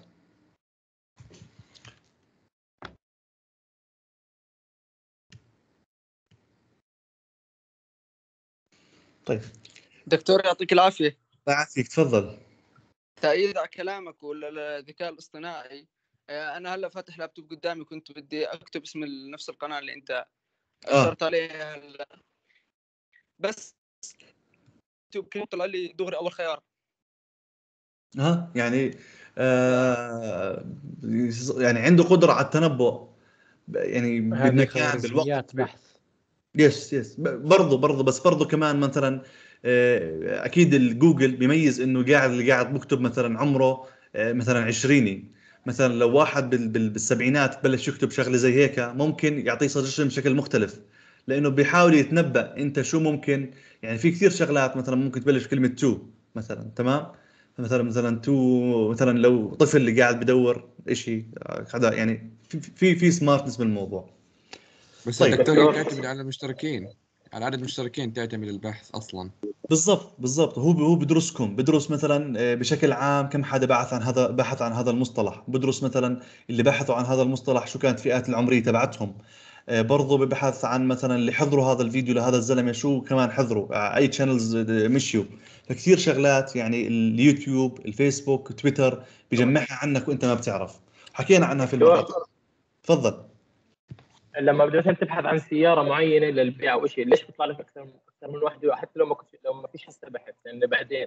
طيب دكتور يعطيك العافية. بعثك تفضل. تأييد على كلامك ولا الذكاء الاصطناعي، أنا هلا فاتح لابتوب قدامي، كنت بدي أكتب اسم نفس القناة اللي أنت أشرت آه. عليها هلا، بس يوتيوب كان طلع لي دغري أول خيار. ها يعني آه يعني عنده قدرة على التنبؤ يعني هذه بالمكان بالوقت. خوارزميات بحث. يس يس برضه برضه بس برضه كمان مثلا آه، اكيد الجوجل بيميز انه قاعد اللي قاعد بكتب مثلا عمره آه، مثلا عشريني. مثلا لو واحد بال- بال- بالسبعينات بلش يكتب شغله زي هيك ممكن يعطيه سجشن بشكل مختلف، لانه بيحاول يتنبأ انت شو ممكن. يعني في كثير شغلات مثلا ممكن تبلش كلمه تو مثلا، تمام؟ مثلا مثلا تو مثلا لو طفل اللي قاعد بدور شيء هذا، يعني في في في سمارتنس بالموضوع. بس طيب الدكتور هي دكتور. تعتمد على المشتركين، على عدد المشتركين تعتمد البحث اصلا. بالضبط بالضبط هو هو بدرسكم، بدرس مثلا آه، بشكل عام كم حدا بحث عن هذا بحث عن هذا المصطلح، بدرس مثلا اللي بحثوا عن هذا المصطلح شو كانت فئات العمريه تبعتهم. آه، برضه ببحث عن مثلا اللي حضروا هذا الفيديو لهذا الزلمه شو كمان حضروا آه، اي تشانلز مشيوا. فكثير شغلات يعني اليوتيوب الفيسبوك تويتر بجمعها عنك وانت ما بتعرف. حكينا عنها في المره. دكتور، تفضل. لما بدك مثلا تبحث عن سياره معينه للبيع او شيء، ليش بيطلع لك اكثر من اكثر من واحده، حتى لو ما كنت لو ما فيش هسه بحث، لان بعدين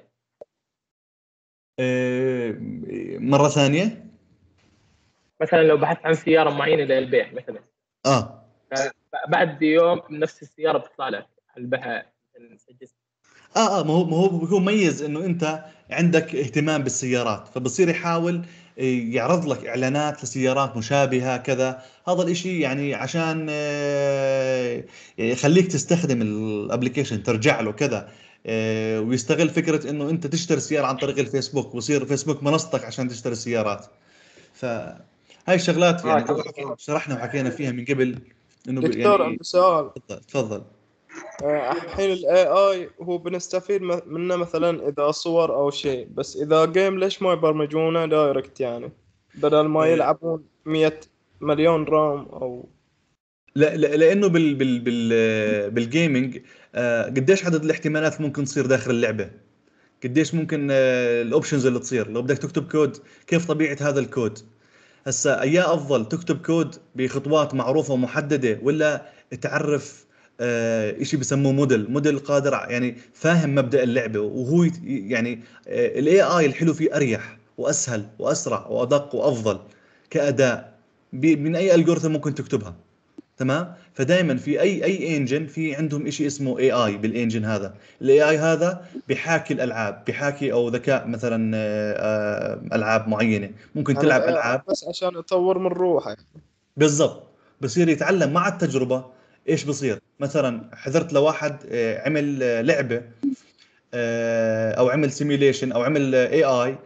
آه، مره ثانيه. مثلا لو بحثت عن سياره معينه للبيع مثلا، اه بعد يوم نفس السياره بتطلع لك البيع سجلت. اه اه ما هو ما هو هو مميز انه انت عندك اهتمام بالسيارات، فبصير يحاول إيه، يعرض لك اعلانات لسيارات مشابهة كذا. هذا الاشي يعني عشان آه، يخليك تستخدم الابليكيشن ترجع له كذا. آه، ويستغل فكرة انه انت تشتري سيارة عن طريق الفيسبوك، ويصير فيسبوك منصتك عشان تشتري سيارات. فهاي الشغلات يعني اه شرحنا وحكينا فيها من قبل انه ب- دكتور يعني. عندي سؤال. تفضل تفضل. آه، الحين ال إيه آي هو بنستفيد م- منه مثلا إذا صور أو شيء، بس إذا جيم ليش ما يبرمجونه دايركت يعني بدل ما آه، يلعبون مية مليون رام أو لا لا لانه بال بال بال بالجيمنج آه، قديش عدد الاحتمالات اللي ممكن تصير داخل اللعبه؟ قديش ممكن آه، الاوبشنز اللي تصير لو بدك تكتب كود؟ كيف طبيعه هذا الكود؟ هسا اياه افضل تكتب كود بخطوات معروفه ومحدده، ولا تعرف آه، اشي بسموه موديل موديل قادر ع- يعني فاهم مبدأ اللعبه، وهو يت- يعني الاي اي الحلو فيه اريح واسهل واسرع وادق وافضل كاداء ب- من اي الجوريثم ممكن تكتبها. تمام؟ فدائما في اي اي انجن في عندهم شيء اسمه اي اي بالانجن هذا. الاي اي هذا بيحاكي الالعاب، بيحاكي او ذكاء مثلا آه، آه، العاب معينه ممكن يعني ال تلعب إيه آي العاب. بس عشان يطور من روحه يعني. بالضبط. بصير يتعلم مع التجربه. ايش بصير مثلا حضرت لواحد آه، عمل آه، لعبه آه، او عمل سيميليشن او عمل اي اي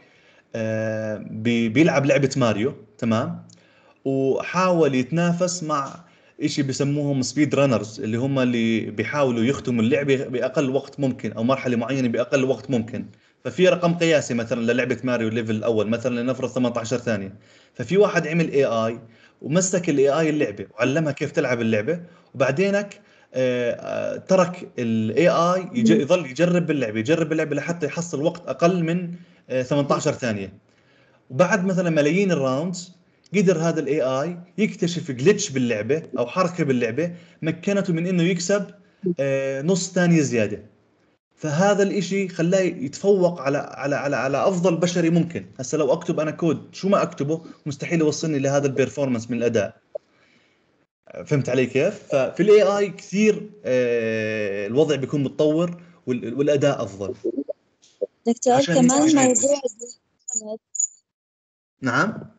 بيلعب لعبه ماريو، تمام؟ وحاول يتنافس مع إشي بسموهم سبيد رانرز، اللي هم اللي بيحاولوا يختموا اللعبة بأقل وقت ممكن أو مرحلة معينة بأقل وقت ممكن. ففي رقم قياسي مثلا للعبة ماريو الليفل الأول مثلا لنفرض ثمانية عشر ثانية. ففي واحد عمل اي اي ومسك الاي اي اللعبة وعلمها كيف تلعب اللعبة، وبعدينك آه، آه، ترك الاي اي يظل يجرب باللعبة يجرب باللعبة لحتى يحصل وقت أقل من آه، ثمانية عشر ثانية. وبعد مثلا ملايين الراوندز قدر هذا الاي اي يكتشف جلitch باللعبه او حركه باللعبه مكنته من انه يكسب آه، نص ثانيه زياده. فهذا الاشي خلاه يتفوق على على على على افضل بشري ممكن. هسه لو اكتب انا كود شو ما اكتبه مستحيل يوصلني لهذا البيرفورمانس من الاداء. فهمت علي كيف؟ ففي الاي اي كثير آه، الوضع بيكون متطور وال- والاداء افضل. دكتور عشان هيك كمان عجبني. موضوع بيعتمد نعم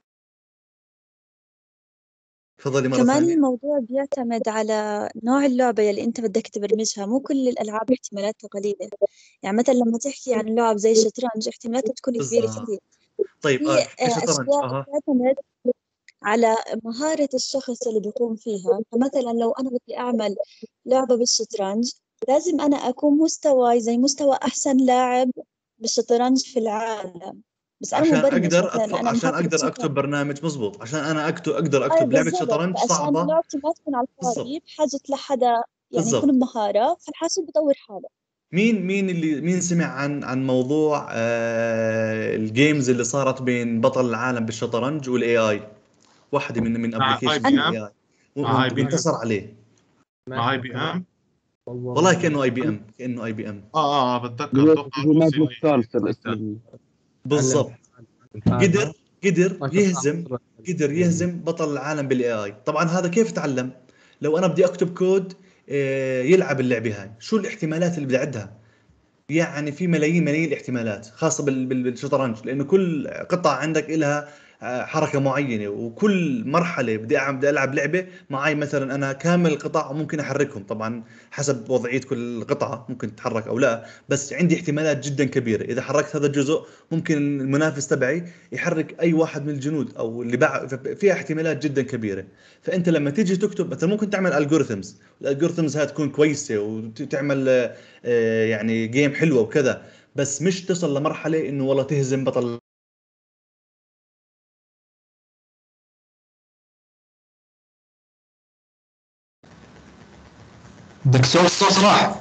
تفضلي مره كمان ثانيه. الموضوع بيعتمد على نوع اللعبة يلي أنت بدك تبرمجها، مو كل الألعاب احتمالاتها قليلة. يعني مثلا لما تحكي عن لعب زي الشطرنج احتمالاتها تكون كبيرة بالضبط. كثير. طيب في اه آه، ايش شطرنج أشياء اها. بتعتمد على مهارة الشخص اللي بيقوم فيها. فمثلا لو أنا بدي أعمل لعبة بالشطرنج، لازم أنا أكون مستواي زي مستوى أحسن لاعب بالشطرنج في العالم. بس أنا عشان مبرمج اقدر مثلا، أدخل، أنا عشان محدد اقدر شطرنج. اكتب برنامج مزبوط، عشان انا اكتب اقدر أي اكتب لعبه بالضبط، شطرنج فعشان صعبه. لعبتي ما تكون على الفاضي بالضبط بحاجة لحدا يعني يكون بالضبط. بمهارة، فالحاسوب بطور حاله. مين مين اللي مين سمع عن عن موضوع آه الجيمز اللي صارت بين بطل العالم بالشطرنج والاي اي؟ واحده من من مع اي ابلكيشنز بي أنا ام الاي اي مع اي بي ام وانتصر عليه. مع اي بي ام والله كانه اي بي ام، كانه اي بي ام اه اه بتذكر اتوقع هو روسي ماجنس كارلسن اسم سلايدات. ال- بالضبط. قدر قدر يهزم قدر يهزم بطل العالم بالاي اي. طبعا هذا كيف تعلم؟ لو انا بدي اكتب كود آه، يلعب اللعبه هاي، شو الاحتمالات اللي بدي اعدها؟ يعني في ملايين ملايين الاحتمالات خاصة بال- بال- بالشطرنج، لأنه كل قطعة عندك إلها آه، حركة معينة، وكل مرحلة بدي ألعب بدي ألعب لعبة معي. مثلا أنا كامل القطع ممكن أحركهم، طبعا حسب وضعية كل قطعة ممكن تتحرك أو لا، بس عندي احتمالات جدا كبيرة. إذا حركت هذا الجزء ممكن المنافس تبعي يحرك أي واحد من الجنود أو اللي بعد، فيها احتمالات جدا كبيرة. فأنت لما تيجي تكتب مثلا ممكن تعمل الجوريثمز، الالجوريثمز هاي تكون كويسة وتعمل آه، آه، يعني جيم حلوه وكذا، بس مش تصل لمرحله انه والله تهزم بطل. دكتور الصوت راح.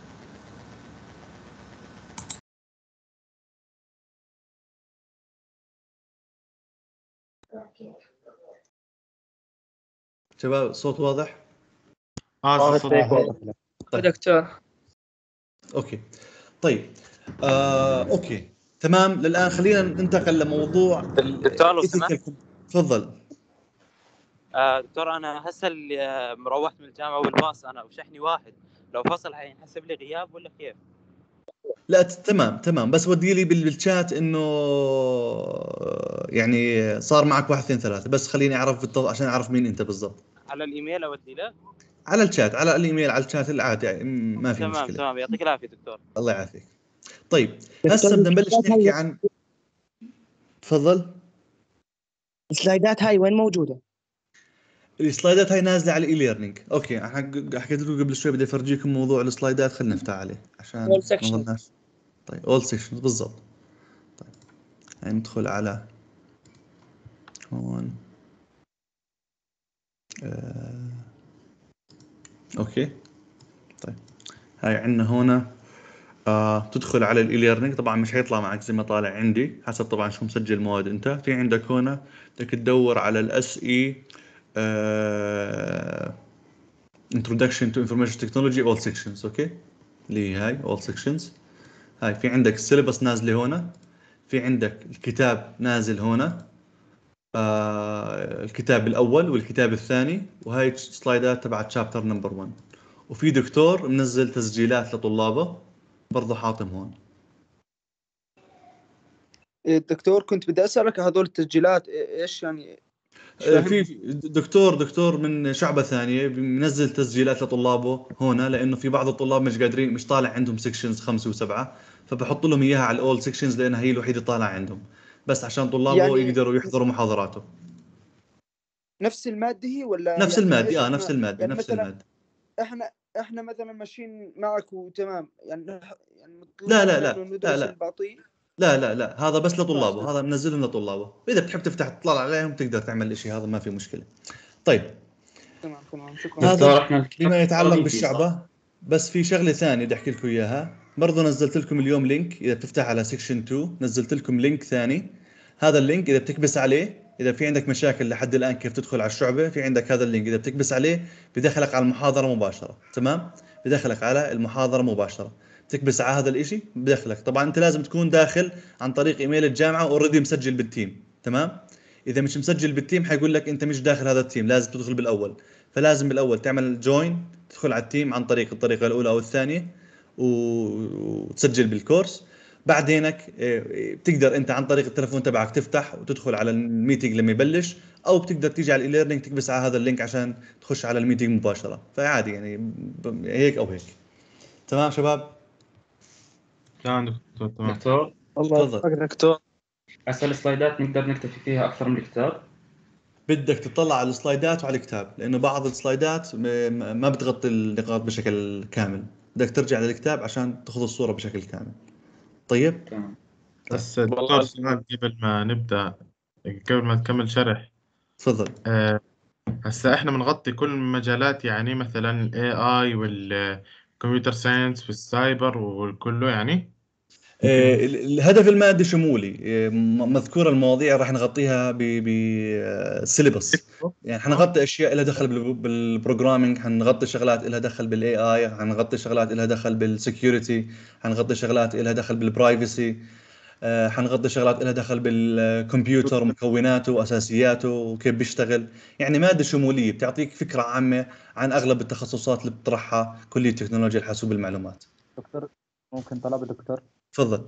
شباب صوت واضح؟ اه صوت واضح. طيب دكتور اوكي. طيب آه، اوكي تمام. للان خلينا ننتقل لموضوع دكتور لو سمحت. ethical. تفضل. آه دكتور انا هسه اللي آه، مروحت من الجامعه والباص انا وشحني واحد، لو فصل حينحسب لي غياب ولا كيف؟ لا ت- تمام تمام، بس ودي لي بال- بالشات انه يعني صار معك واحد اثنين ثلاثة، بس خليني اعرف بالضبط عشان اعرف مين انت بالضبط. على الايميل اودي له؟ على الشات، على الايميل، على الشات العادي يعني، م- ما في تمام مشكلة. تمام يعطيك العافيه دكتور. الله يعافيك. طيب هسه بدنا نبلش نحكي عن، تفضل. السلايدات هاي وين موجودة؟ السلايدات هاي نازله على الاي ليرنينج. اوكي انا حكيت لكم قبل شوي بدي افرجيكم موضوع السلايدات، خلينا نفتح عليه عشان All sections. ما ضلناش. طيب اول سيكشنز بالضبط. طيب هاي ندخل على هون. آه. اوكي طيب هاي عندنا هنا آه. تدخل على الاي ليرنينج، طبعا مش حيطلع معك زي ما طالع عندي حسب طبعا شو مسجل مواد انت. في عندك هنا بدك تدور على الاس اي Introduction to Information Technology all sections. اوكي اللي هي هاي all sections. هاي في عندك السيلبس نازله هنا، في عندك الكتاب نازل هنا، آه الكتاب الاول والكتاب الثاني، وهاي سلايدات تبع تشابتر نمبر واحد. وفي دكتور منزل تسجيلات لطلابه برضه حاطم هون. الدكتور كنت بدي اسالك هذول التسجيلات ايش يعني؟ آه، في دكتور دكتور من شعبة ثانية بنزل تسجيلات لطلابه هنا، لأنه في بعض الطلاب مش قادرين، مش طالع عندهم سيكشنز خمسة وسبعة، فبحط لهم إياها على الأول سيكشنز لأنها هي الوحيدة طالعة عندهم، بس عشان طلابه يعني يقدروا يحضروا محاضراته. نفس الماده هي ولا نفس يعني المادة، إيش آه إحنا- نفس المادة يعني نفس مثلا المادة. احنا احنا مثلا ماشيين معك وتمام يعني يعني مطلوب لا لا منا لا انه لا ندرس لا اللي بعطيه. لا لا لا هذا بس لطلابه، هذا منزلهم لطلابه، إذا بتحب تفتح تطلع عليهم تقدر تعمل إشي، هذا ما في مشكلة. طيب تمام تمام شكرا. هذا بما يتعلق بالشعبة. بس في شغلة ثانية بدي أحكي لكم إياها، برضو نزلت لكم اليوم لينك. إذا بتفتح على سيكشن اثنين نزلت لكم لينك ثاني. هذا اللينك إذا بتكبس عليه، إذا في عندك مشاكل لحد الآن كيف تدخل على الشعبة، في عندك هذا اللينك إذا بتكبس عليه بدخلك على المحاضرة مباشرة. تمام، بدخلك على المحاضرة مباشرة. بتكبس على هذا الإشي بدخلك. طبعا أنت لازم تكون داخل عن طريق إيميل الجامعة أوريدي مسجل بالتيم. تمام، إذا مش مسجل بالتيم حيقول لك أنت مش داخل هذا التيم، لازم تدخل بالأول. فلازم بالاول تعمل جوين، تدخل على التيم عن طريق الطريقه الاولى او الثانيه وتسجل بالكورس. بعدينك إيه، بتقدر انت عن طريق التلفون تبعك تفتح وتدخل على الميتنج لما يبلش، او بتقدر تيجي على الاي-ليرنينج تكبس على هذا اللينك عشان تخش على الميتنج مباشره. فعادي يعني ب- هيك او هيك. تمام شباب؟ تمام دكتور تمام. دكتور الله تفضل. يوفقك دكتور. هسه السلايدات نقدر نكتفي فيها أكثر من الكتاب؟ بدك تطلع على السلايدات وعلى الكتاب، لانه بعض السلايدات م- ما بتغطي النقاط بشكل كامل، بدك ترجع للكتاب عشان تاخذ الصورة بشكل كامل. طيب تمام. بس دكتور سؤال قبل ما نبدأ، قبل ما تكمل شرح. تفضل. آه، هسا احنا بنغطي كل المجالات، يعني مثلا ال إيه آي والكمبيوتر ساينس والسايبر وكله يعني. آه، ال- الهدف المادي شمولي، آه، م- مذكورة المواضيع راح نغطيها بالسيلبس، يعني حنغطي اشياء لها دخل بال- بالبروجرامينج، حنغطي شغلات لها دخل بالاي اي، حنغطي شغلات لها دخل بالسكيورتي، حنغطي شغلات لها دخل بالبرايفسي، آه، حنغطي شغلات لها دخل بالكمبيوتر مكوناته واساسياته وكيف بيشتغل. يعني ماده شموليه بتعطيك فكره عامه عن اغلب التخصصات اللي بتطرحها كليه تكنولوجيا الحاسوب والمعلومات. دكتور ممكن طلب دكتور؟ تفضل.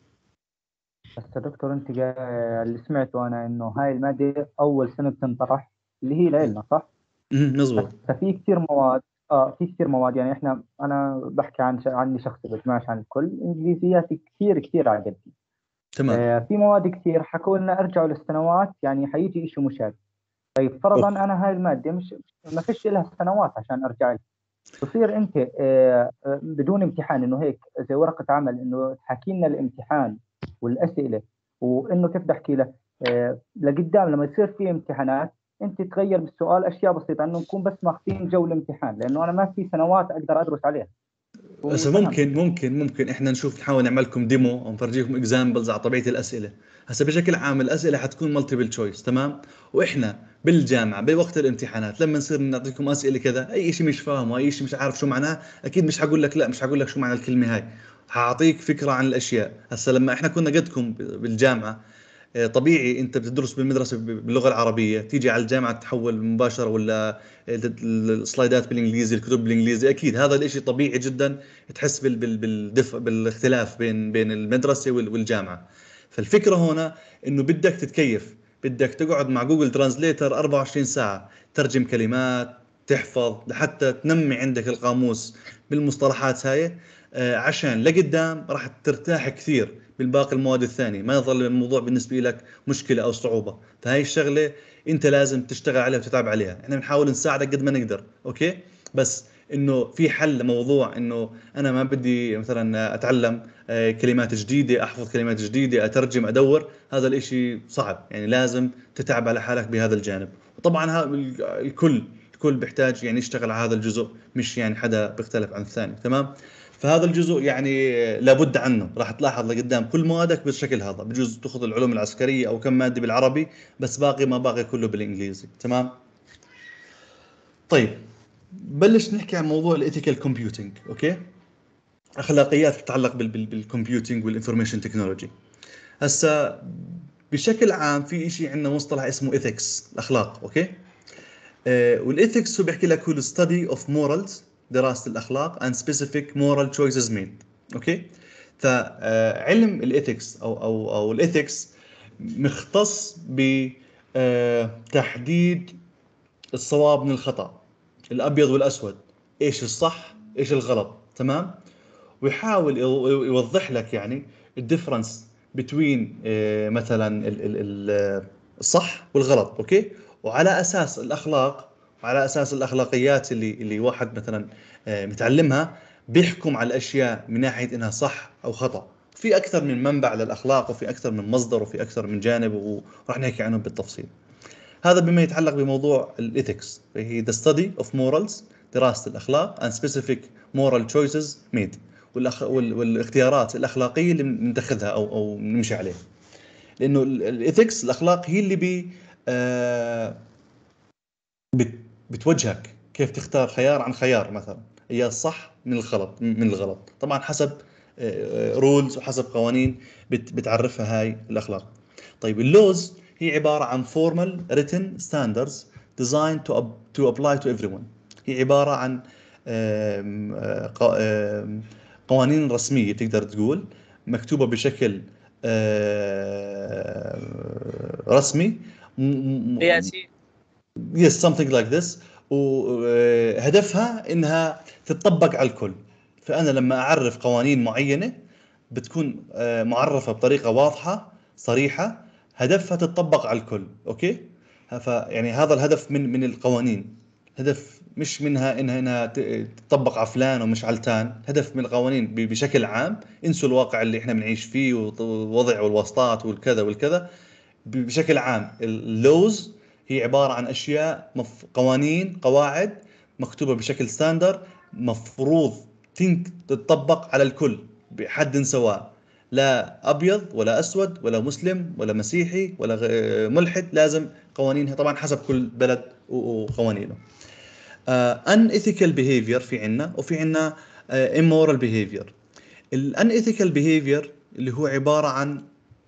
بس يا دكتور انت جا- اللي سمعته انا انه هاي الماده اول سنه بتنطرح اللي هي لنا صح؟ مهم، مزبوط. ففي كثير مواد اه في كثير مواد، يعني احنا انا بحكي عن ش... عني شخصي بجمعش عن الكل، انجليزيات كثير كثير عجبتني. تمام. آه في مواد كثير حكوا لنا ارجعوا للسنوات، يعني حيجي شيء مشابه. طيب فرضا أوكي. انا هاي الماده مش ما فيش لها سنوات عشان ارجع لها، تصير انت آه آه، بدون امتحان انه هيك زي ورقه عمل انه تحكي لنا الامتحان والاسئله، وانه كيف بدي احكي لك آه لقدام لما يصير في امتحانات انت تغير بالسؤال اشياء بسيطه، انه نكون بس ماخذين جو الامتحان، لانه انا ما في سنوات اقدر ادرس عليها. هسه ممكن ممكن ممكن احنا نشوف نحاول نعمل لكم ديمو او نفرجيكم اكزامبلز على طبيعه الاسئله. هسه بشكل عام الاسئله حتكون مالتيبل تشويس، تمام؟ واحنا بالجامعه بوقت الامتحانات لما نصير نعطيكم اسئله كذا، اي شيء مش فاهمه اي شيء مش عارف شو معناه، اكيد مش حقول لك لا، مش حقول لك شو معنى الكلمه هاي، حاعطيك فكره عن الاشياء. هسه لما احنا كنا قدكم بالجامعه، آه، طبيعي انت بتدرس بالمدرسه باللغه العربيه، تيجي على الجامعه تحول مباشره ولا السلايدات بالانجليزي، الكتب بالانجليزي، اكيد هذا الاشي طبيعي جدا تحس بال بال بالدف بالاختلاف بين بين المدرسه وال- والجامعه. فالفكره هنا انه بدك تتكيف، بدك تقعد مع جوجل ترانزليتر أربعة وعشرين ساعه، ترجم كلمات، تحفظ لحتى تنمي عندك القاموس بالمصطلحات هاي، آه، عشان لقدام راح ترتاح كثير بالباقي المواد الثانيه، ما يظل الموضوع بالنسبه لك مشكله او صعوبه. فهي الشغله انت لازم تشتغل عليها وتتعب عليها، احنا بنحاول نساعدك قد ما نقدر، اوكي؟ بس انه في حل لموضوع انه انا ما بدي مثلا اتعلم آه، كلمات جديده، احفظ كلمات جديده، اترجم، ادور، هذا الاشي صعب، يعني لازم تتعب على حالك بهذا الجانب. وطبعا ها- الكل الكل بيحتاج يعني يشتغل على هذا الجزء، مش يعني حدا بيختلف عن الثاني، تمام؟ فهذا الجزء يعني لابد عنه، راح تلاحظ لقدام كل موادك بالشكل هذا، بجوز تاخذ العلوم العسكريه او كم ماده بالعربي، بس باقي ما باقي كله بالانجليزي، تمام؟ طيب بلش نحكي عن موضوع الايثيكال كومبيوتنج، اوكي؟ اخلاقيات تتعلق بال بال بالكمبيوتنج والانفورميشن تكنولوجي. هسا بشكل عام في شيء عندنا مصطلح اسمه ايثكس، الاخلاق، اوكي؟ آه والايثكس هو بيحكي لك هو الستدي اوف مورالز، دراسه الاخلاق and specific moral choices made، اوكي؟ فعلم الايثكس او او او الايثكس مختص بتحديد الصواب من الخطأ، الابيض والاسود، ايش الصح ايش الغلط، تمام؟ ويحاول يو- يوضح لك يعني الديفرنس بين مثلا ال- ال- ال- الصح والغلط، اوكي؟ وعلى اساس الاخلاق وعلى اساس الاخلاقيات اللي اللي واحد مثلا آه، متعلمها، بيحكم على الاشياء من ناحيه انها صح او خطا. في اكثر من منبع للاخلاق، وفي اكثر من مصدر، وفي اكثر من جانب، وراح نحكي عنهم بالتفصيل. هذا بما يتعلق بموضوع الايثكس، هي the study of morals، دراسة الأخلاق and specific moral choices made، والأخ... وال... والاختيارات الأخلاقية اللي بنتخذها أو أو نمشي عليها. لأنه الايثكس الأخلاق هي اللي بي آه بت... بتوجهك كيف تختار خيار عن خيار، مثلا هي الصح من الغلط من الغلط، طبعا حسب رولز وحسب قوانين بت... بتعرفها هاي الأخلاق. طيب اللوز هي عبارة عن formal written standards designed to, up, to apply to everyone. هي عبارة عن آم، آه، ق- آم، قوانين رسمية تقدر تقول، مكتوبة بشكل آه، رسمي، م- م- رئاسي. yes something like this، وهدفها انها تتطبق على الكل. فانا لما اعرف قوانين معينه بتكون آه، معرفه بطريقه واضحه صريحه، هدفها تتطبق على الكل، اوكي؟ فيعني هذا الهدف من من القوانين، هدف مش منها انها انها ت- تطبق على فلان ومش علتان، هدف من القوانين ب- بشكل عام. انسوا الواقع اللي احنا بنعيش فيه والوضع والواسطات والكذا والكذا. ب- بشكل عام اللوز هي عبارة عن اشياء مف... قوانين قواعد مكتوبة بشكل ستاندر، مفروض تنك تطبق على الكل بحد سواء، لا ابيض ولا اسود ولا مسلم ولا مسيحي ولا غ- ملحد، لازم قوانينها طبعا حسب كل بلد و- وقوانينه. ان ethical behavior في عنا، وفي عنا uh, immoral behavior. ال unethical behavior اللي هو عبارة عن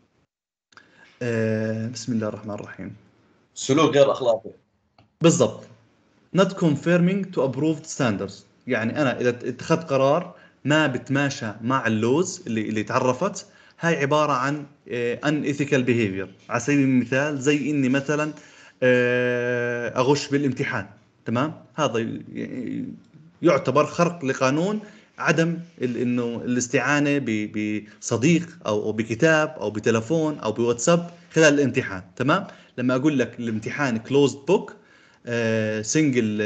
uh, بسم الله الرحمن الرحيم، سلوك غير اخلاقي. بالضبط. not conforming to approved standards. يعني أنا إذا اتخذت قرار ما بتماشى مع اللوز اللي اللي تعرفت، هاي عبارة عن uh, unethical behavior. على سبيل المثال زي إني مثلا uh, أغش بالامتحان، تمام؟ هذا ي- يعتبر خرق لقانون عدم ال- انه الاستعانه ب- بصديق او أو بكتاب او بتلفون او بواتساب خلال الامتحان، تمام؟ لما اقول لك الامتحان كلوزد بوك سنجل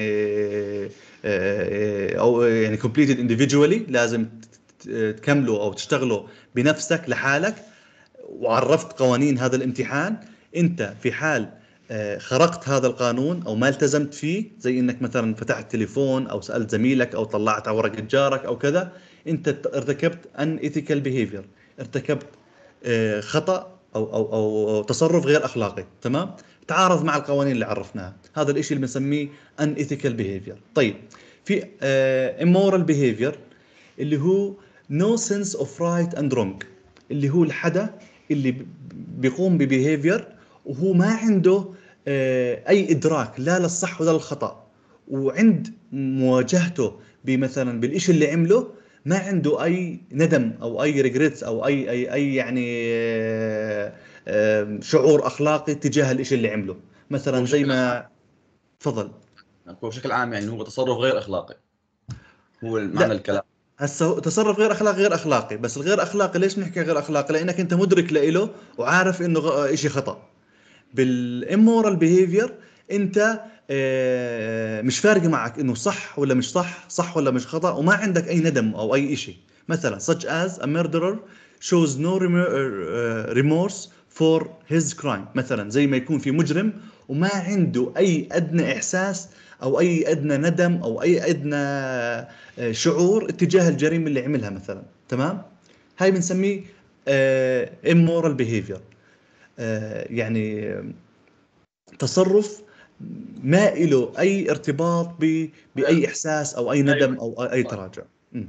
او يعني completed individually، لازم ت- ت- تكمله او تشتغله بنفسك لحالك، وعرفت قوانين هذا الامتحان. انت في حال آه، خرقت هذا القانون او ما التزمت فيه، زي انك مثلا فتحت تليفون او سالت زميلك او طلعت على ورقه جارك او كذا، انت ت- ارتكبت ان ethical behavior، ارتكبت آه، خطا او او او أو تصرف غير اخلاقي، تمام؟ تعارض مع القوانين اللي عرفناها. هذا الاشي اللي بنسميه ان ethical behavior. طيب في آه، immoral behavior اللي هو no sense of right and wrong، اللي هو الحدا اللي ب- بيقوم ببيهيفير وهو ما عنده آه، اي ادراك لا للصح ولا للخطا، وعند مواجهته بمثلا بالإشي اللي عمله ما عنده اي ندم او اي ريجريتس او اي اي اي يعني آه، آه، شعور اخلاقي تجاه الإشي اللي عمله. مثلا زي بشكل عام ما تفضل. هو بشكل عام يعني هو تصرف غير اخلاقي، هو معنى لا الكلام. هسه هو تصرف غير اخلاقي غير اخلاقي، بس الغير اخلاقي ليش بنحكي غير اخلاقي؟ لانك انت مدرك له وعارف انه غ- اشي خطأ. بالامورال بيهيفير انت آه، مش فارق معك انه صح ولا مش صح، صح ولا مش خطأ، وما عندك اي ندم او اي اشي. مثلا such as a murderer shows no remo- آه، remorse for his crime. مثلا زي ما يكون في مجرم وما عنده اي ادنى احساس او اي ادنى ندم او اي ادنى آه، شعور اتجاه الجريمة اللي عملها مثلا، تمام؟ هاي بنسميه آه، immoral behavior. آه، يعني تصرف ما له اي ارتباط ب- باي احساس او اي ندم او اي تراجع. مم.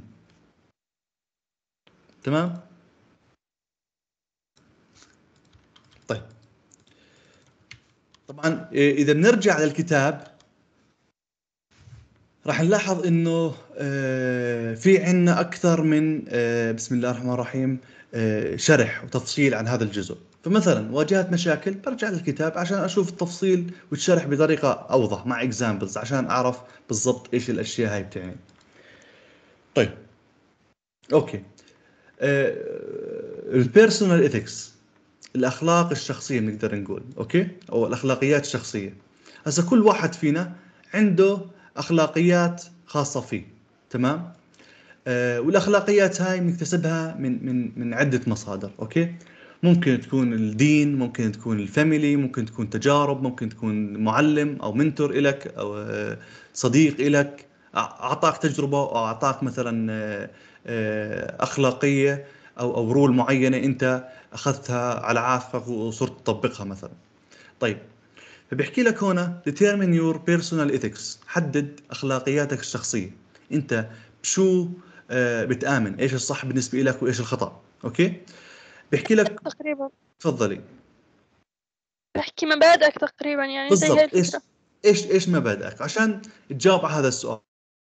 تمام. طيب طبعا إيه، اذا بنرجع للكتاب راح نلاحظ انه آه، في عنا اكثر من آه، بسم الله الرحمن الرحيم آه، شرح وتفصيل عن هذا الجزء. فمثلا واجهت مشاكل برجع للكتاب عشان اشوف التفصيل والشرح بطريقه اوضح مع اكزامبلز عشان اعرف بالضبط ايش الاشياء هاي بتعني. طيب اوكي. البيرسونال ايثكس، الاخلاق الشخصيه بنقدر نقول، اوكي، او الاخلاقيات الشخصيه. هسه كل واحد فينا عنده اخلاقيات خاصه فيه، تمام؟ آه والاخلاقيات هاي بنكتسبها من من من عده مصادر، اوكي. ممكن تكون الدين، ممكن تكون الفاميلي، ممكن تكون تجارب، ممكن تكون معلم او منتور إلك او آه، صديق إلك اعطاك تجربه او اعطاك مثلا آه، آه، اخلاقيه او او رول معينه انت اخذتها على عاتقك وصرت تطبقها مثلا. طيب فبيحكي لك هنا determine your personal ethics، حدد اخلاقياتك الشخصيه. انت بشو آه، بتآمن، ايش الصح بالنسبه لك وايش الخطا، اوكي. بيحكي لك تقريبا تفضلي. بحكي مبادئك تقريبا، يعني زي هاي بالضبط، ايش الفكرة. ايش ايش مبادئك عشان تجاوب على هذا السؤال.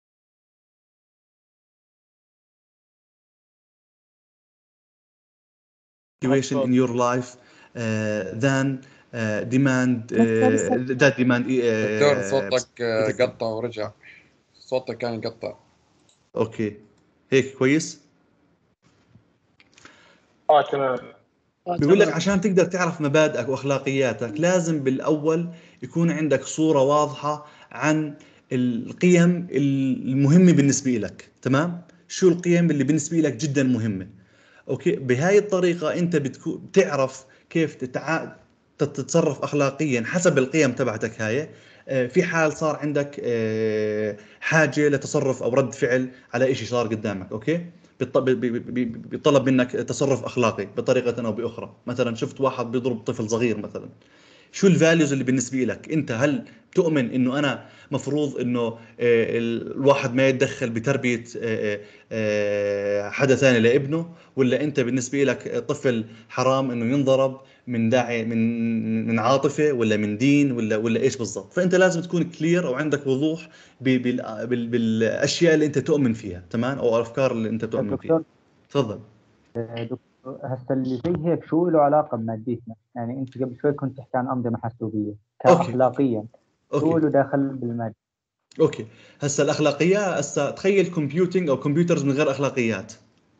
situation in your life uh, than uh, demand uh, that demand دكتور uh, صوتك آه، قطع ورجع، صوتك كان يقطع. اوكي هيك كويس. اه تمام. آه، بيقول لك تمام. عشان تقدر تعرف مبادئك واخلاقياتك لازم بالاول يكون عندك صورة واضحة عن القيم المهمة بالنسبة لك. تمام؟ شو القيم اللي بالنسبة لك جدا مهمة؟ اوكي، بهاي الطريقة انت بتكون بتعرف كيف تتع... تتصرف اخلاقيا حسب القيم تبعتك هاي. آه، في حال صار عندك آه، حاجة لتصرف او رد فعل على اشي صار قدامك، اوكي، بيط- بي- بي- بي- بيطلب منك تصرف اخلاقي بطريقة او باخرى. مثلا شفت واحد بيضرب طفل صغير مثلا، شو الفاليوز اللي بالنسبة لك انت؟ هل تؤمن انه انا مفروض انه آه، ال- الواحد ما يتدخل بتربية آه، آه، حدا ثاني لابنه، ولا انت بالنسبة لك طفل حرام انه ينضرب من داعي من من عاطفة ولا من دين ولا ولا ايش بالضبط؟ فانت لازم تكون كلير او عندك وضوح ب- بال- بال- بالاشياء اللي انت تؤمن فيها، تمام، او الافكار اللي انت تؤمن فيها. دكتور تفضل. آه، دكتور هسه اللي زي هيك شو له علاقة بماديتنا؟ يعني أنت قبل شوي كنت تحكي عن أنظمة حاسوبية اوكي كأخلاقيا، شو اوكي له دخل بالمادة؟ اوكي هسا الاخلاقيات، هسا تخيل كمبيوتنج او كمبيوترز من غير اخلاقيات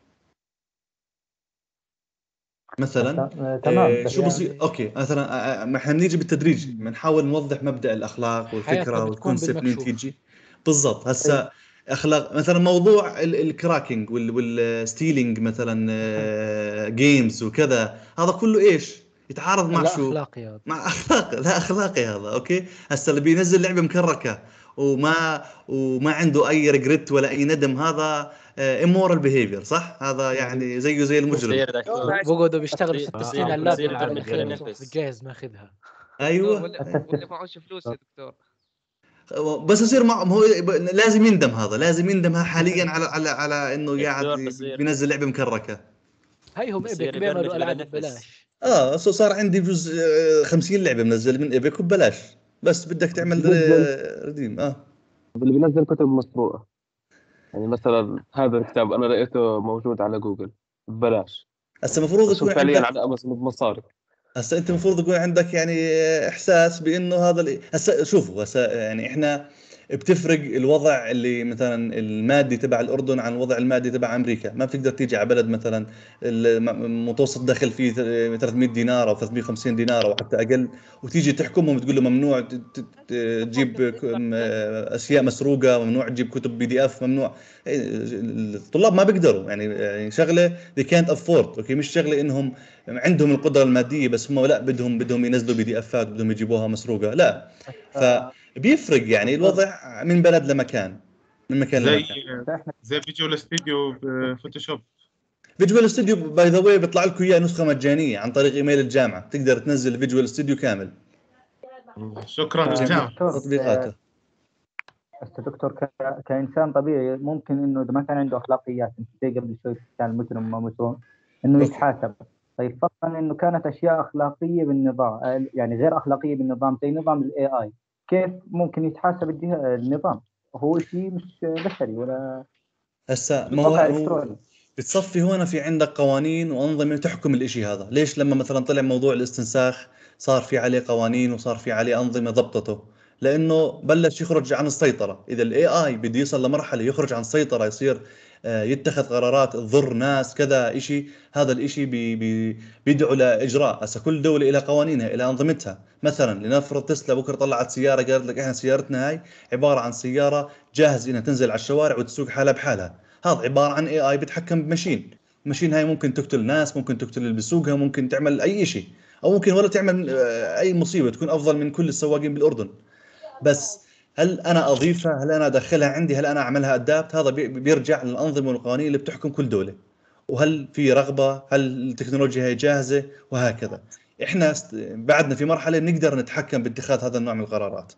مثلا. هسه آه، تمام آه، بس شو بصير؟ يعني اوكي مثلا آه، آه، ما احنا بنيجي بالتدريج بنحاول نوضح مبدأ الاخلاق حياتنا والفكره بتكون والكونسبت اللي انت بالمكشوف. تيجي. بالضبط. طيب هسا اخلاق مثلا موضوع ال- الكراكنج وال- والستيلينج مثلا جيمز وكذا، هذا كله ايش يتعارض مع لا شو؟ أخلاقي هذا. مع اخلاق. لا اخلاقي هذا. اوكي، هسا اللي بينزل لعبه مكركه وما وما عنده اي ريجريت ولا اي ندم، هذا امورال بيهيفير، صح؟ هذا يعني زيه زي المجرم. بصير دكتور بقعدوا بيشتغلوا بصير ست بصير سنين على اللاب بصير يلعبوا يضر الاخير من بتروح نفس. بالجاهز ماخذها. دكتور ايوه ولا هسه ولا معوش فلوس يا دكتور. بس يصير مع هو ب- لازم يندم، هذا لازم يندم حاليا على على على انه قاعد دكتور بصير بينزل لعبه مكركه. هيهم بصير ايبك بيعملوا يبرمج العاب بلا نفس. ببلاش. اه صو- صار عندي بجوز آه، خمسين لعبه منزل من ايبك وببلاش، بس بدك تعمل بنزل آه، ريديم. اه اللي بينزل كتب مسروقة. يعني مثلا هذا الكتاب أنا لقيته موجود على جوجل ببلاش، هسه المفروض بس هو يكون فعليا عندك، على أمازون بمصاري. هسه انت المفروض يكون عندك يعني احساس بانه هذا ال- هسه شوفوا، هسه يعني احنا بتفرق الوضع اللي مثلا المادي تبع الاردن عن الوضع المادي تبع امريكا. ما بتقدر تيجي على بلد مثلا الم- متوسط دخل فيه ثلاثمية دينار او ثلاثمية وخمسين دينار او حتى اقل، وتيجي تحكمهم وتقول له ممنوع ت- ت- ت- تجيب ك- م- اشياء مسروقه، ممنوع تجيب كتب بي دي اف، ممنوع. الطلاب ما بيقدروا يعني يعني شغله they can't afford. اوكي، مش شغله انهم عندهم القدره الماديه بس هم لا بدهم بدهم ينزلوا بي دي افات، بدهم يجيبوها مسروقه، لا. فبيفرق يعني دكتور الوضع من بلد لمكان، من مكان زي لمكان. هسه احنا زي فيجوال ستوديو بفوتوشوب. فيجوال ستوديو باي ذا واي بيطلع لكم اياه نسخه مجانيه عن طريق ايميل الجامعه، تقدر تنزل فيجوال ستوديو كامل شكرا آه، للجامعة. دكتور آه، تطبيقاته. هسه دكتور ك- كإنسان طبيعي ممكن إنه إذا ما كان عنده أخلاقيات، أنت زي قبل شوي كان مجرم ما مجرم، إنه اوكي يتحاسب. طيب فرضا إنه كانت أشياء أخلاقية بالنظام آه، يعني غير أخلاقية بالنظام زي نظام ال إيه آي، كيف ممكن يتحاسب الجهة النظام؟ هو شيء مش بشري ولا هسا ما هو موقع هو إلكتروني. بتصفي هون في عندك قوانين وأنظمة تحكم الإشي هذا. ليش لما مثلا طلع موضوع الاستنساخ صار في عليه قوانين وصار في عليه أنظمة ضبطته؟ لأنه بلش يخرج عن السيطرة. إذا ال إيه آي بده يوصل لمرحلة يخرج عن السيطرة، يصير آه، يتخذ قرارات تضر ناس كذا إشي، هذا الإشي بي بي بيدعو لإجراء. هسا كل دولة لها قوانينها، لها أنظمتها. مثلا لنفرض تسلا بكرة طلعت سيارة قالت لك إحنا سيارتنا هاي عبارة عن سيارة جاهز إنها تنزل على الشوارع وتسوق حالها بحالها. هذا عبارة عن اي اي بيتحكم بمشين. المشين هاي ممكن تقتل ناس، ممكن تقتل اللي بيسوقها، ممكن تعمل اي شيء، او ممكن ولا تعمل آه، اي مصيبة تكون افضل من كل السواقين بالاردن. بس هل انا اضيفها؟ هل انا ادخلها عندي؟ هل انا اعملها ادابت؟ هذا بي- بيرجع للانظمة والقوانين اللي بتحكم كل دولة، وهل في رغبة، هل التكنولوجيا هي جاهزة، وهكذا. احنا است- بعدنا في مرحلة بنقدر نتحكم باتخاذ هذا النوع من القرارات.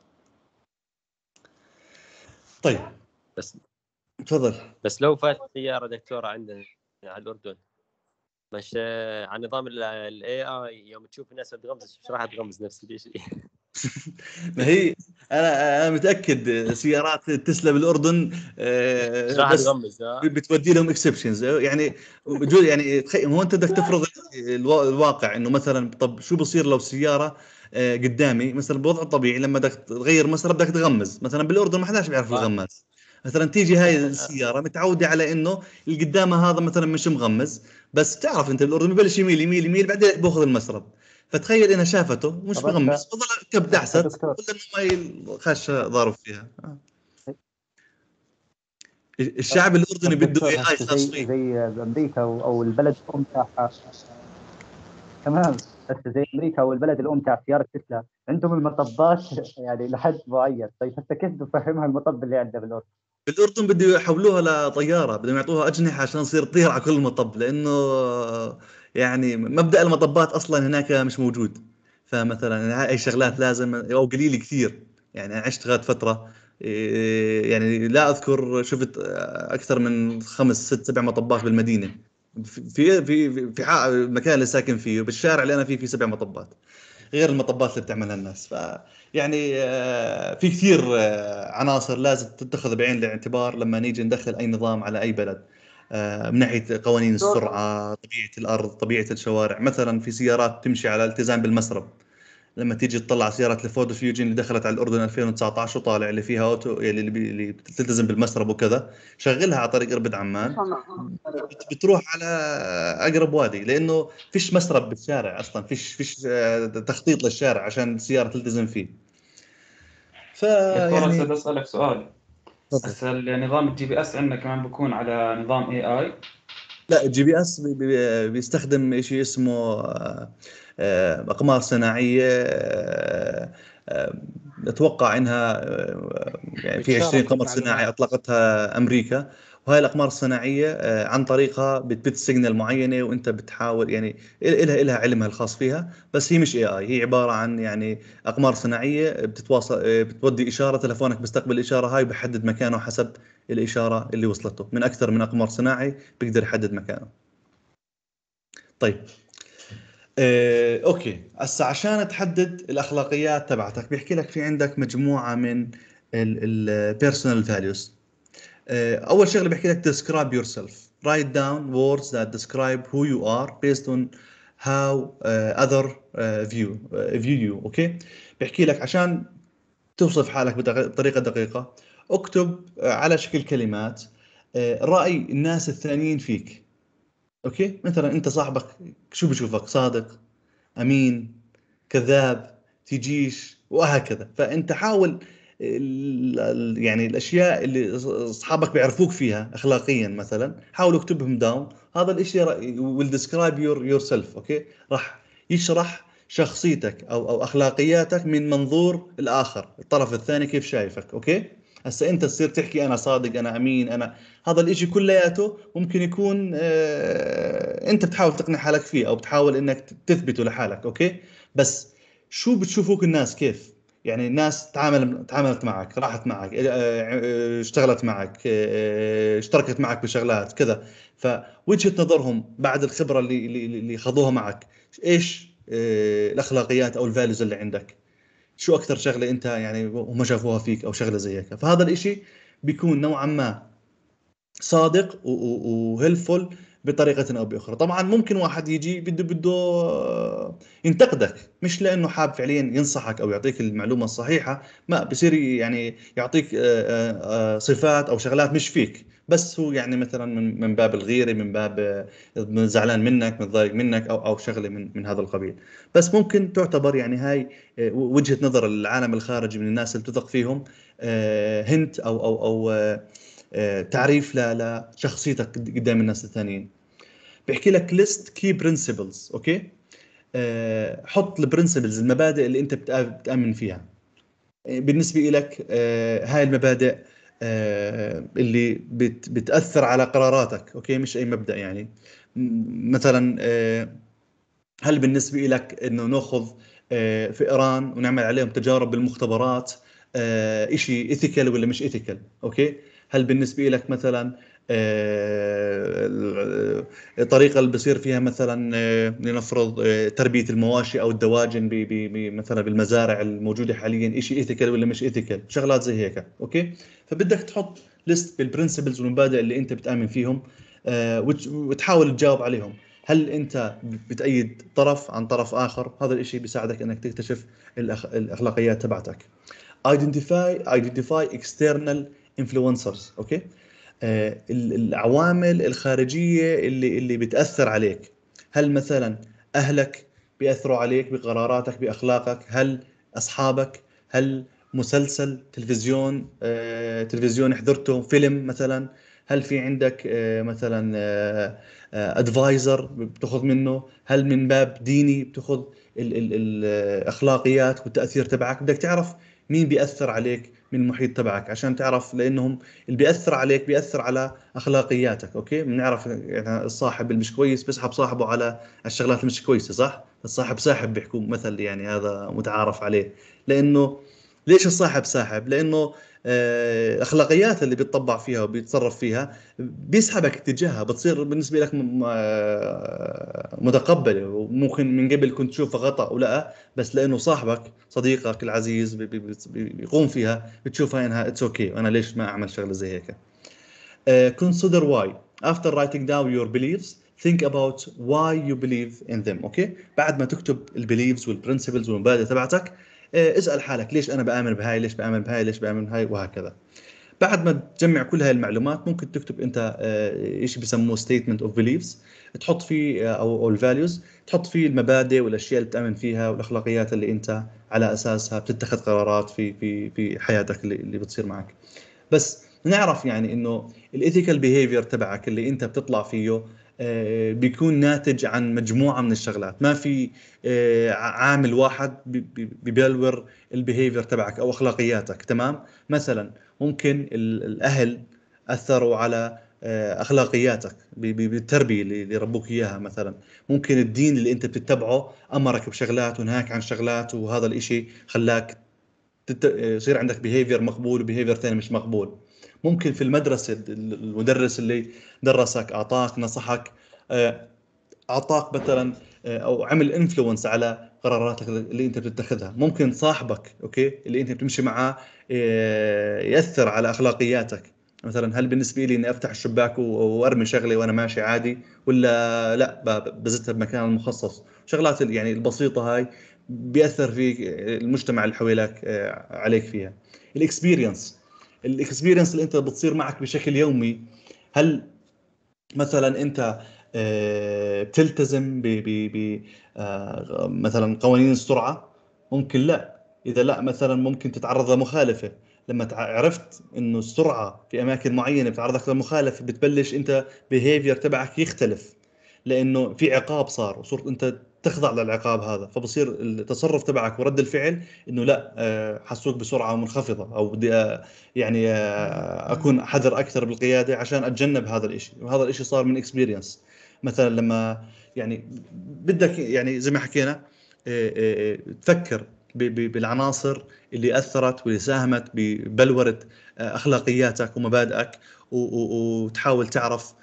طيب بس تفضل. بس لو فات سيارة دكتور عندنا على الأردن مش على نظام الاي اي، يوم تشوف الناس بتغمز مش راح تغمز نفس الشيء. ما هي انا انا متاكد سيارات تسلا بالاردن آه، مش راح بس تغمز ها. بتودي لهم اكسبشنز يعني. بجوز يعني تخيل، هو انت بدك تفرض الوا- الواقع انه مثلا طب شو بصير لو سياره آه، قدامي مثلا بالوضع الطبيعي لما بدك تغير مسار بدك تغمز مثلا بالاردن، ما حداش بيعرف صح. الغماز. مثلا تيجي هاي السياره متعوده على انه اللي قدامها هذا مثلا مش مغمز، بس تعرف انت بالاردن ببلش يميل يميل يميل بعدين باخذ المسرب، فتخيل انها شافته مش طب بغمس أنت- بضل كب يا دعست دكتور ولا انه ما خش ضارب فيها. آه. الشعب الاردني طب بده دكتور اي اي هسه خاص زي فيه. زي بامريكا او أو البلد الام تاعها، تمام، هسه زي امريكا او البلد الام تاع سياره تسلا عندهم المطبات يعني لحد معين. طيب هسه كيف بفهمها المطب اللي عندنا بالاردن؟ بالاردن بده يحولوها لطياره، بدهم يعطوها اجنحه عشان تصير تطير على كل مطب، لانه يعني مبدا المطبات اصلا هناك مش موجود. فمثلا هاي الشغلات لازم او قليل كثير. يعني أنا عشت غاد فتره، إيه، يعني لا اذكر شفت اكثر من خمس ست سبع مطبات بالمدينه، في في في في حق- المكان اللي ساكن فيه بالشارع اللي انا فيه في سبع مطبات غير المطبات اللي بتعملها الناس. ف يعني آه، في كثير آه، عناصر لازم تتخذ بعين الاعتبار لما نيجي ندخل اي نظام على اي بلد، آه، من ناحيه قوانين السرعه، طبيعه الارض، طبيعه الشوارع. مثلا في سيارات تمشي على الالتزام بالمسرب، لما تيجي تطلع سياره الفورد فيوجن اللي دخلت على الاردن ألفين وتسعطعش وطالع اللي فيها اوتو اللي بي- اللي بتلتزم بالمسرب وكذا، شغلها على طريق اربد عمان، بت- بتروح على اقرب وادي، لانه فيش مسرب بالشارع اصلا، فيش فيش آه، تخطيط للشارع عشان السياره تلتزم فيه. دكتور هسه فيعني بدي اسالك سؤال. تفضل. هسه النظام الجي بي اس عندنا كمان بكون على نظام اي اي؟ لا، الجي بي اس بي- بي- بيستخدم شيء اسمه آه، آه، اقمار صناعيه. آه، آه، اتوقع انها آه، يعني في عشرين بتشارك قمر صناعي المعلومات. اطلقتها امريكا، وهاي الاقمار الصناعيه آه، عن طريقها بتبث سيجنال معينه، وانت بتحاول يعني لها لها علمها الخاص فيها، بس هي مش اي اي، هي عباره عن يعني اقمار صناعيه بتتواصل، آه، بتودي اشاره، تلفونك بيستقبل الاشاره هاي وبيحدد مكانه حسب الاشاره اللي وصلته من اكثر من اقمار صناعي بيقدر يحدد مكانه. طيب آه، اوكي، هسه عشان تحدد الاخلاقيات تبعتك بيحكي لك في عندك مجموعه من البيرسونال فاليوز. اول شغله بيحكي لك describe yourself, write down words that describe who you are based on how uh, other uh, view uh, view you. اوكي، بيحكي لك عشان توصف حالك بدق- بطريقه دقيقه اكتب آه، على شكل كلمات آه، راي الناس الثانيين فيك. اوكي، مثلا انت صاحبك شو بشوفك؟ صادق، امين، كذاب، تجيش، وهكذا. فانت حاول ال- ال- يعني الاشياء اللي اصحابك بيعرفوك فيها اخلاقيا مثلا حاول اكتبهم داون. هذا الاشي will describe your yourself. اوكي، راح يشرح شخصيتك او او اخلاقياتك من منظور الاخر، الطرف الثاني كيف شايفك. اوكي، هسه انت تصير تحكي انا صادق، انا امين، انا هذا الاشي كلياته ممكن يكون آه انت بتحاول تقنع حالك فيه او بتحاول انك تثبته لحالك. اوكي، بس شو بتشوفوك الناس كيف؟ يعني الناس تعامل تعاملت معك، راحت معك، آه، آه، اشتغلت معك، آه، اشتركت معك بشغلات كذا، فوجهة نظرهم بعد الخبرة اللي اللي اللي خذوها معك، ايش آه، الاخلاقيات او الفاليوز اللي عندك؟ شو اكثر شغلة انت يعني هم شافوها فيك او شغلة زي هيك؟ فهذا الاشي بيكون نوعا ما صادق وهيلفول بطريقة أو بأخرى. طبعا ممكن واحد يجي بده بده آه، ينتقدك، مش لأنه حاب فعليا ينصحك أو يعطيك المعلومة الصحيحة، ما بصير يعني يعطيك آه، آه، آه، صفات أو شغلات مش فيك، بس هو يعني مثلا من من باب الغيرة، من باب آه، من زعلان منك، متضايق منك، أو أو شغلة من من هذا القبيل. بس ممكن تعتبر يعني هاي آه، وجهة نظر العالم الخارجي من الناس اللي بتثق فيهم هنت أو أو أو آه، آه، تعريف ل- لشخصيتك قدام الناس الثانيين. بيحكي لك list key principles. اوكي، آه، حط البرنسبلز، المبادئ اللي انت بتآ- بتآمن فيها. آه، بالنسبة لك آه، هاي المبادئ آه، اللي بت بتأثر على قراراتك. اوكي، مش اي مبدأ يعني. م- مثلا آه، هل بالنسبة لك انه ناخذ آه، في ايران ونعمل عليهم تجارب بالمختبرات آه، اشي ايثيكال ولا مش ايثيكال؟ اوكي، هل بالنسبة لك مثلا آه، الطريقة اللي بصير فيها مثلا آه، لنفرض آه، تربية المواشي او الدواجن ب- ب- ب- مثلا بالمزارع الموجودة حاليا اشي ايثيكال ولا مش ايثيكال؟ شغلات زي هيك. اوكي، فبدك تحط ليست بالبرنسبلز والمبادئ اللي انت بتآمن فيهم آه، وت- وتحاول تجاوب عليهم. هل انت بتأيد طرف عن طرف اخر؟ هذا الاشي بيساعدك انك تكتشف الأخ... الاخلاقيات تبعتك. identify identify external influencers. اوكي، آه، ال- العوامل الخارجيه اللي اللي بتاثر عليك. هل مثلا اهلك بياثروا عليك بقراراتك باخلاقك؟ هل اصحابك؟ هل مسلسل تلفزيون آه، تلفزيون حضرته؟ فيلم مثلا؟ هل في عندك آه، مثلا ادفايزر بتاخذ منه؟ هل من باب ديني بتاخذ ال- ال- الاخلاقيات والتاثير تبعك؟ بدك تعرف مين بيأثر عليك من المحيط تبعك عشان تعرف، لانهم اللي بيأثر عليك بيأثر على اخلاقياتك. اوكي، بنعرف يعني الصاحب اللي مش كويس بيسحب صاحبه على الشغلات اللي مش كويسه، صح؟ الصاحب ساحب بيحكوا مثل يعني هذا متعارف عليه. لانه ليش الصاحب ساحب؟ لانه آه، الاخلاقيات اللي بيتطبع فيها وبيتصرف فيها بيسحبك اتجاهها، بتصير بالنسبه لك م- آه، متقبله، وممكن من قبل كنت تشوفها خطا ولا، بس لانه صاحبك صديقك العزيز بي- بي- بي- بيقوم فيها بتشوفها انها اتس اوكي، وانا ليش ما اعمل شغله زي هيك. Uh, consider why. After writing down your beliefs, think about why you believe in them. اوكي، بعد ما تكتب البيليفز والبرنسبلز والمبادئ تبعتك، uh, اسال حالك ليش انا بامن بهاي، ليش بامن بهاي، ليش بامن بهاي، وهكذا. بعد ما تجمع كل هاي المعلومات ممكن تكتب انت آه، شيء بسموه statement of beliefs، تحط فيه آه، او او الفاليوز، تحط فيه المبادئ والاشياء اللي بتامن فيها والاخلاقيات اللي انت على اساسها بتتخذ قرارات في في في حياتك اللي اللي بتصير معك. بس نعرف يعني انه الايثيكال بيهيفير تبعك اللي انت بتطلع فيه آه، بيكون ناتج عن مجموعه من الشغلات، ما في آه، عامل واحد بي- بي- بيبلور البيهيفير تبعك او اخلاقياتك. تمام؟ مثلا ممكن ال- الاهل اثروا على آه، اخلاقياتك ب- ب- بالتربيه اللي اللي ربوك اياها. مثلا ممكن الدين اللي انت بتتبعه امرك بشغلات ونهاك عن شغلات، وهذا الاشي خلاك تت- يصير عندك بيهيفير مقبول وبيهيفير ثاني مش مقبول. ممكن في المدرسة المدرس اللي درسك أعطاك نصحك آه، أعطاك مثلا آه، أو عمل انفلونس على قراراتك اللي أنت بتتخذها. ممكن صاحبك أوكي اللي أنت بتمشي معاه آه، يأثر على أخلاقياتك. مثلا هل بالنسبة لي إني أفتح الشباك و- وأرمي شغلي وأنا ماشي عادي، ولا لا ب- بزتها بمكان المخصص؟ شغلات ال- يعني البسيطة هاي بيأثر في المجتمع اللي حواليك آه، عليك فيها. الاكسبيرينس الاكسبيرينس اللي انت بتصير معك بشكل يومي، هل مثلا انت آه، بتلتزم ب ب ب آه، مثلا قوانين السرعة؟ ممكن لا. اذا لا مثلا ممكن تتعرض لمخالفة. لما تع- عرفت انه السرعة في اماكن معينة بتعرضك لمخالفة، بتبلش انت behavior تبعك يختلف، لانه في عقاب صار وصرت انت تخضع للعقاب هذا، فبصير التصرف تبعك ورد الفعل انه لا آه، حسوك بسرعة منخفضة، او بدي آه، يعني آه، اكون حذر اكثر بالقياده عشان اتجنب هذا الاشي. وهذا الاشي صار من اكسبيرينس. مثلا لما يعني بدك يعني زي ما حكينا آه، آه، آه، تفكر ب- ب- بالعناصر اللي اثرت واللي ساهمت ببلوره آه، اخلاقياتك ومبادئك، و- و- وتحاول تعرف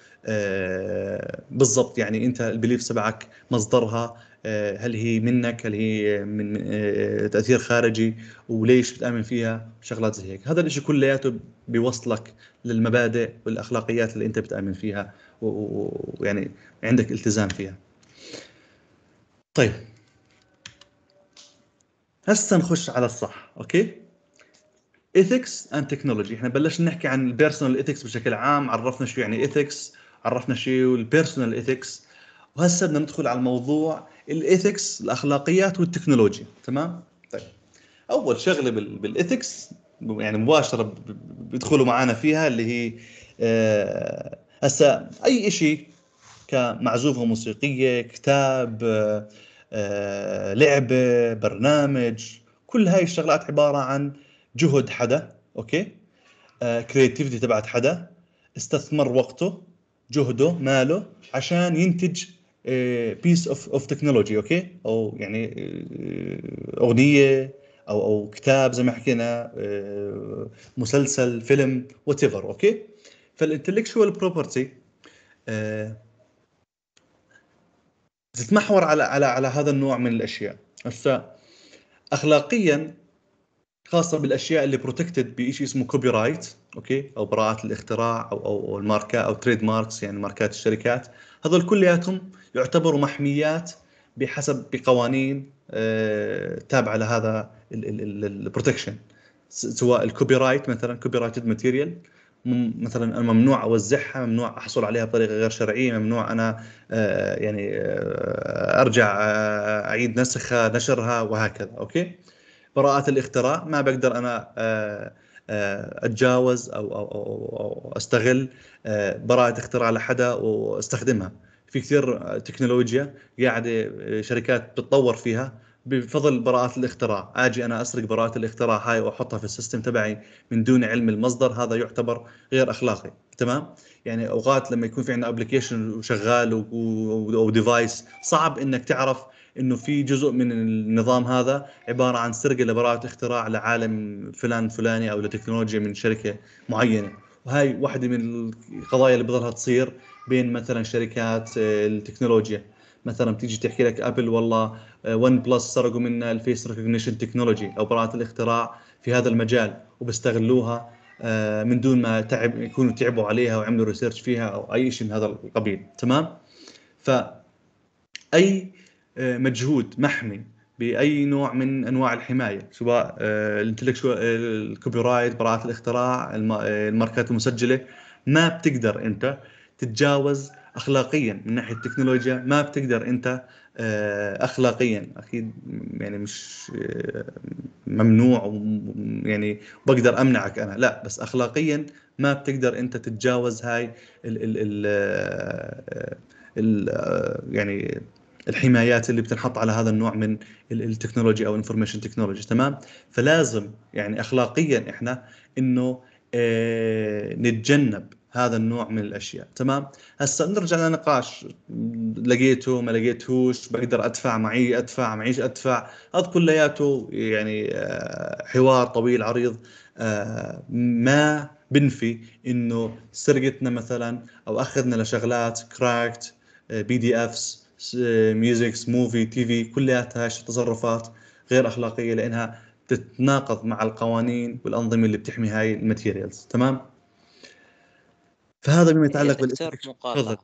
آه، بالضبط يعني انت البليف تبعك مصدرها آه، هل هي منك، هل هي من من، آه، تأثير خارجي، وليش بتآمن فيها، شغلات زي هيك. هذا الاشي كلياته بيوصلك للمبادئ والأخلاقيات اللي انت بتآمن فيها و- و- ويعني عندك التزام فيها. طيب هسه نخش على الصح. اوكي، ethics and technology. احنا بلشنا نحكي عن البيرسونال ethics بشكل عام، عرفنا شو يعني ethics، عرفنا شو البيرسونال ethics، وهسه بدنا ندخل على الموضوع الايثكس، الاخلاقيات والتكنولوجيا. تمام؟ طيب اول شغله بالايثكس يعني مباشره ب- ب- بيدخلوا معنا فيها اللي هي آه، هسه اي شيء كمعزوفه موسيقيه، كتاب، آه، آه، لعبه، برنامج، كل هاي الشغلات عباره عن جهد حدا. اوكي، كرياتيفيتي تبعت حدا استثمر وقته، جهده، ماله عشان ينتج بيس اوف اوف تكنولوجي. اوكي، او يعني آه، اغنيه او او كتاب زي ما حكينا، آه، مسلسل، فيلم، وات ايفر. اوكي، فالانتلكشوال بروبرتي تتمحور على على على هذا النوع من الاشياء. هسه اخلاقيا خاصه بالاشياء اللي بروتكتد بشيء اسمه كوبي رايت، اوكي، او براءه الاختراع او او أو الماركه او تريد ماركس، يعني ماركات الشركات. هذول كلياتهم يعتبروا محميات بحسب بقوانين آه، تابعه لهذا البروتكشن، سواء الكوبي رايت مثلا كوبي رايتد ماتيريال، مثلا أنا ممنوع أوزعها، ممنوع أحصل عليها بطريقة غير شرعية، ممنوع أنا آه يعني آه أرجع آه أعيد نسخها نشرها وهكذا. أوكي. براءة الاختراع ما بقدر أنا آه آه أتجاوز أو, أو, أو, أو أستغل آه براءة اختراع لحدا واستخدمها. في كثير تكنولوجيا قاعدة شركات بتطور فيها بفضل براءة الاختراع. اجي انا اسرق براءة الاختراع هاي واحطها في السيستم تبعي من دون علم المصدر، هذا يعتبر غير اخلاقي. تمام. يعني اوقات لما يكون في عندنا ابلكيشن وشغال او ديفايس صعب انك تعرف انه في جزء من النظام هذا عبارة عن سرقة لبراءة اختراع لعالم فلان فلاني او لتكنولوجيا من شركة معينة. وهاي واحدة من القضايا اللي بضلها تصير بين مثلا شركات التكنولوجيا. مثلا بتيجي تحكي لك ابل والله ون بلس سرقوا منا الفيس ريكوجنيشن تكنولوجي او براءة الاختراع في هذا المجال وبيستغلوها من دون ما تعب يكونوا تعبوا عليها وعملوا ريسيرش فيها او اي شيء من هذا القبيل. تمام. فاي مجهود محمي باي نوع من انواع الحمايه، سواء الانتلكشوال الكوبي رايت، براءة الاختراع، الماركات المسجله، ما بتقدر انت تتجاوز اخلاقيا من ناحيه التكنولوجيا. ما بتقدر انت اخلاقيا اكيد يعني مش ممنوع يعني بقدر امنعك انا، لا، بس اخلاقيا ما بتقدر انت تتجاوز هاي ال ال ال ال يعني الحمايات اللي بتنحط على هذا النوع من التكنولوجيا او الانفورميشن تكنولوجي. تمام. فلازم يعني اخلاقيا احنا انه اه نتجنب هذا النوع من الاشياء. تمام. هسه نرجع لنقاش لقيته ما لقيتهوش، بقدر ادفع معي ادفع معيش ادفع، هذا كلياته يعني اه حوار طويل عريض اه ما بنفي انه سرقتنا مثلا او اخذنا لشغلات كراكت بي دي افس ميوزكس موفي تي في، كلياتها هاي تصرفات غير اخلاقيه لانها تتناقض مع القوانين والانظمه اللي بتحمي هاي الماتيريالز. تمام. فهذا بما يتعلق دكتور بالإثيكس. مقاطعة،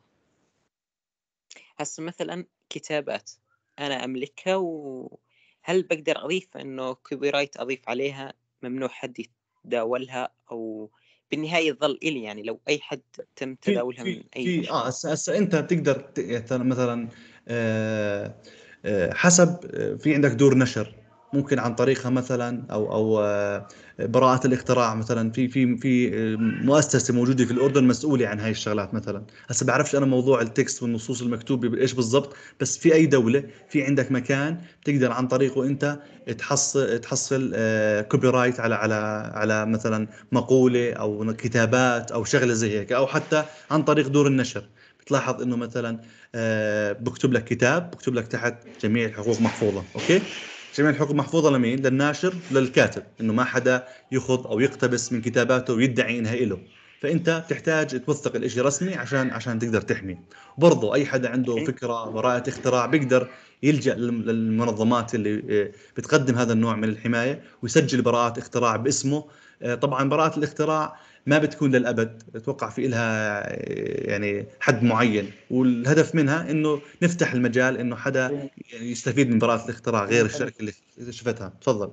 هسه مثلا كتابات انا املكها، وهل بقدر اضيف انه كوبي رايت اضيف عليها ممنوع حد يتداولها، او بالنهايه تظل الي يعني لو اي حد تم في تداولها في من اي في مشروع؟ اه هسه هسه انت بتقدر ت- مثلا آه آه حسب آه في عندك دور نشر ممكن عن طريقها مثلا او او آه براءة الاختراع مثلا في في في آه، مؤسسة موجودة في الأردن مسؤولة عن هاي الشغلات. مثلا هسه بعرفش أنا موضوع التكست والنصوص المكتوبة إيش بالضبط، بس في أي دولة في عندك مكان تقدر عن طريقه أنت تحصل تحصل آه كوبي رايت على على على مثلا مقولة أو كتابات أو شغلة زي هيك، أو حتى عن طريق دور النشر. بتلاحظ إنه مثلا آه بكتب لك كتاب، بكتب لك تحت جميع الحقوق محفوظة. أوكي. جميع الحقوق محفوظة لمين؟ للناشر، للكاتب، إنه ما حدا يأخذ أو يقتبس من كتاباته ويدعي إنها إله. فأنت تحتاج توثق الإشي رسمي عشان عشان تقدر تحمي. برضو أي حدا عنده فكرة براءة اختراع بيقدر يلجأ للم- للمنظمات اللي آه، بتقدم هذا النوع من الحماية ويسجل براءة اختراع باسمه. آه، طبعا براءة الاختراع ما بتكون للأبد، اتوقع في إلها آه، يعني حد معين، والهدف منها انه نفتح المجال انه حدا يعني يستفيد من براءة الاختراع غير الشركة اللي شفتها. تفضل.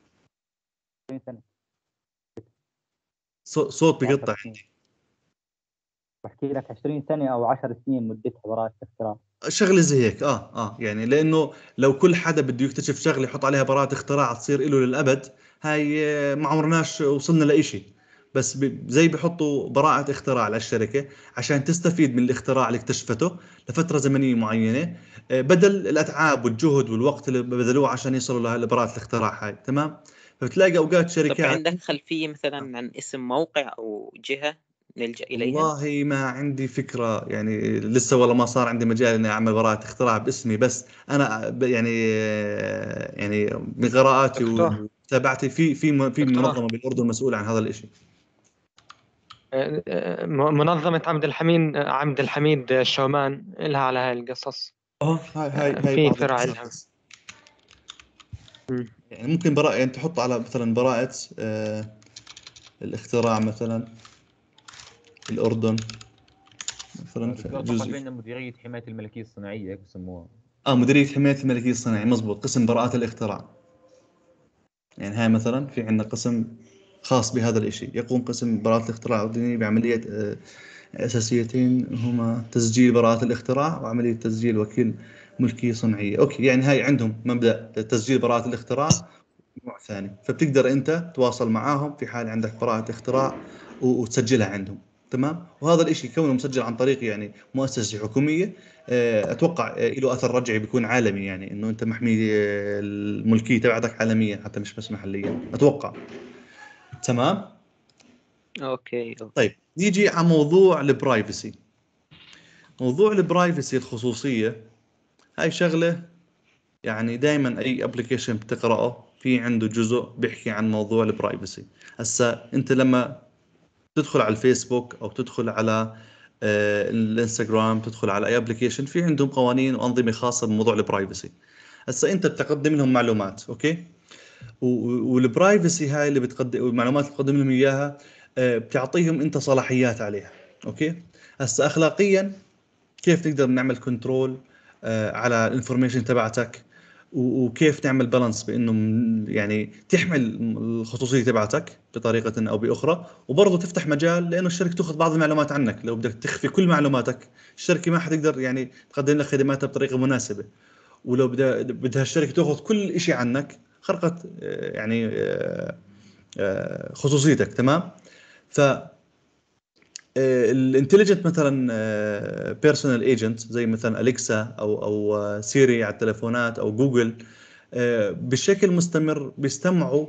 عشرين سنة صو- صوت أو بقطع عشر سنين. عندي. بحكي لك عشرين سنة أو عشر سنين مدتها براءة الاختراع. شغله زي هيك اه اه يعني لانه لو كل حدا بده يكتشف شغله يحط عليها براءة اختراع تصير له للابد، هاي آه، ما عمرناش وصلنا لإشي. بس ب- زي بحطوا براءة اختراع للشركة عشان تستفيد من الاختراع اللي اكتشفته لفترة زمنية معينة، آه، بدل الأتعاب والجهد والوقت اللي بذلوه عشان يصلوا لبراءة الاختراع هاي. تمام. فبتلاقي أوقات طب شركات. عندك خلفيه مثلا عن اسم موقع او جهه نلجا اليها؟ والله ما عندي فكرة يعني لسه، والله ما صار عندي مجال اني اعمل براءة اختراع باسمي، بس انا ب- يعني يعني من قراءاتي دكتور ومتابعتي في في في دكتور منظمة بالاردن مسؤولة عن هذا الاشي. آه، آه، منظمة عبد الحميد عبد الحميد الشومان لها على هاي القصص. اه هاي هاي آه، هاي في بعض فرع القصص لها. بس. يعني ممكن براءة يعني تحط على مثلا براءة آه الاختراع مثلا الأردن مثلا في دكتور فقط جزء. في عندنا مديرية حماية الملكية الصناعية هيك بسموها. اه مديرية حماية الملكية الصناعية، مزبوط، قسم براءة الاختراع. يعني هاي مثلا في عندنا قسم خاص بهذا الإشي. يقوم قسم براءة الاختراع الأردني بعملية آه، أساسيتين هما تسجيل براءة الاختراع وعملية تسجيل وكيل ملكية صناعية. أوكي، يعني هاي عندهم مبدأ تسجيل براءة الاختراع نوع ثاني، فبتقدر أنت تواصل معاهم في حال عندك براءة اختراع و- وتسجلها عندهم. تمام. وهذا الإشي كونه مسجل عن طريق يعني مؤسسة حكومية، آه، أتوقع آه، له أثر رجعي بيكون عالمي، يعني إنه أنت محمي آه، الملكية تبعتك عالميا حتى مش بس محليا أتوقع. تمام. اوكي أوكي. طيب نيجي على موضوع البرايفسي. موضوع البرايفسي الخصوصية هاي شغلة يعني دائما اي ابلكيشن بتقرأه في عنده جزء بيحكي عن موضوع البرايفسي. هسا انت لما تدخل على الفيسبوك او تدخل على آه، الانستغرام، تدخل على اي ابلكيشن في عندهم قوانين وانظمة خاصة بموضوع البرايفسي. هسا انت بتقدم لهم معلومات، اوكي، والبرايفسي هاي اللي بتقدم المعلومات اللي بتقدم لهم اياها آه، بتعطيهم انت صلاحيات عليها. اوكي. هسا اخلاقيا كيف نقدر نعمل كنترول على الانفورميشن تبعتك، و- وكيف تعمل بالانس بانه م- يعني تحمل الخصوصيه تبعتك بطريقه او باخرى، وبرضه تفتح مجال لانه الشركه تاخذ بعض المعلومات عنك. لو بدك تخفي كل معلوماتك الشركه ما حتقدر يعني تقدم لك خدماتها بطريقه مناسبه. ولو بدها بدها الشركه تاخذ كل شيء عنك خرقت آه، يعني آه، آه، خصوصيتك. تمام. ف الانتليجنت مثلا بيرسونال ايجنت زي مثلا اليكسا او او سيري على التلفونات او جوجل آه، بشكل مستمر بيستمعوا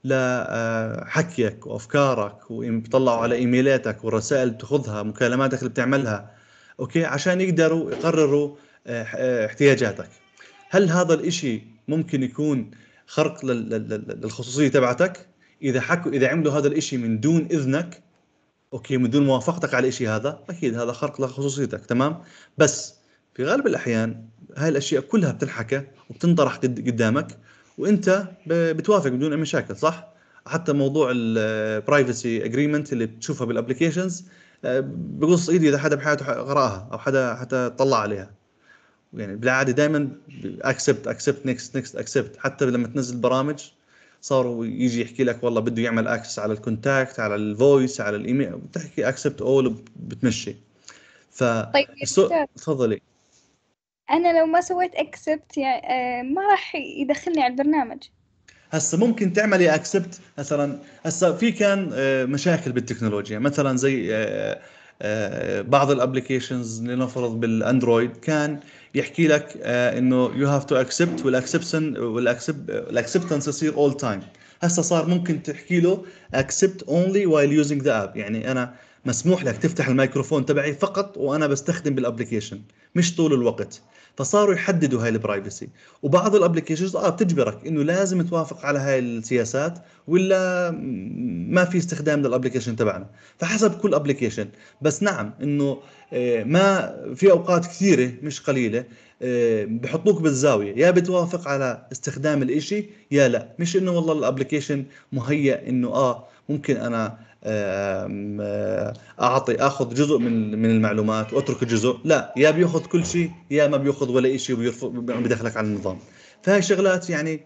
لحكيك وافكارك، وبيطلعوا على ايميلاتك والرسائل اللي بتاخذها، مكالماتك اللي بتعملها، اوكي، عشان يقدروا يقرروا آه، آه، احتياجاتك. هل هذا الاشي ممكن يكون خرق لل- لل- للخصوصية تبعتك اذا حكوا اذا عملوا هذا الاشي من دون اذنك؟ اوكي، من دون موافقتك على شيء، هذا اكيد هذا خرق لخصوصيتك. تمام. بس في غالب الاحيان هاي الاشياء كلها بتنحكى وبتنطرح قد- قدامك وانت ب- بتوافق بدون اي مشاكل، صح؟ حتى موضوع البرايفسي اجريمنت اللي بتشوفها بالابلكيشنز بقص ايدي اذا حدا بحياته قراها او حدا حتى طلع عليها. يعني بالعاده دائما اكسبت اكسبت نيكست نيكست اكسبت. حتى لما تنزل برامج صاروا يجي يحكي لك والله بده يعمل اكسس على الكونتاكت، على الفويس، على الايميل، بتحكي اكسبت اول بتمشي. ف طيب يا السو- دكتور، تفضلي. أنا لو ما سويت أكسبت يعني آه، ما راح يدخلني على البرنامج. هسه ممكن تعملي اكسبت مثلا. هسه في كان آه، مشاكل بالتكنولوجيا مثلا زي آه، آه، بعض الابلكيشنز لنفرض بالاندرويد كان يحكي لك آه، انه يو هاف تو اكسبت، والاكسبشن والاكسبتنس يصير اول تايم. هسه صار ممكن تحكي له اكسبت اونلي وايل يوزنج ذا اب، يعني انا مسموح لك تفتح الميكروفون تبعي فقط وانا بستخدم بالابلكيشن مش طول الوقت. فصاروا يحددوا هاي البرايفسي. وبعض الابلكيشنز اه بتجبرك انه لازم توافق على هاي السياسات ولا ما في استخدام للابلكيشن تبعنا. فحسب كل ابلكيشن. بس نعم انه آه، ما في اوقات كثيره مش قليله آه، بحطوك بالزاويه، يا بتوافق على استخدام الاشي يا لا. مش انه والله الابلكيشن مهيأ انه اه ممكن انا آم، آه، اعطي اخذ جزء من من المعلومات واترك جزء، لا، يا بياخذ كل شيء يا ما بياخذ ولا شيء وبيرفض بدخلك على النظام. فهي شغلات يعني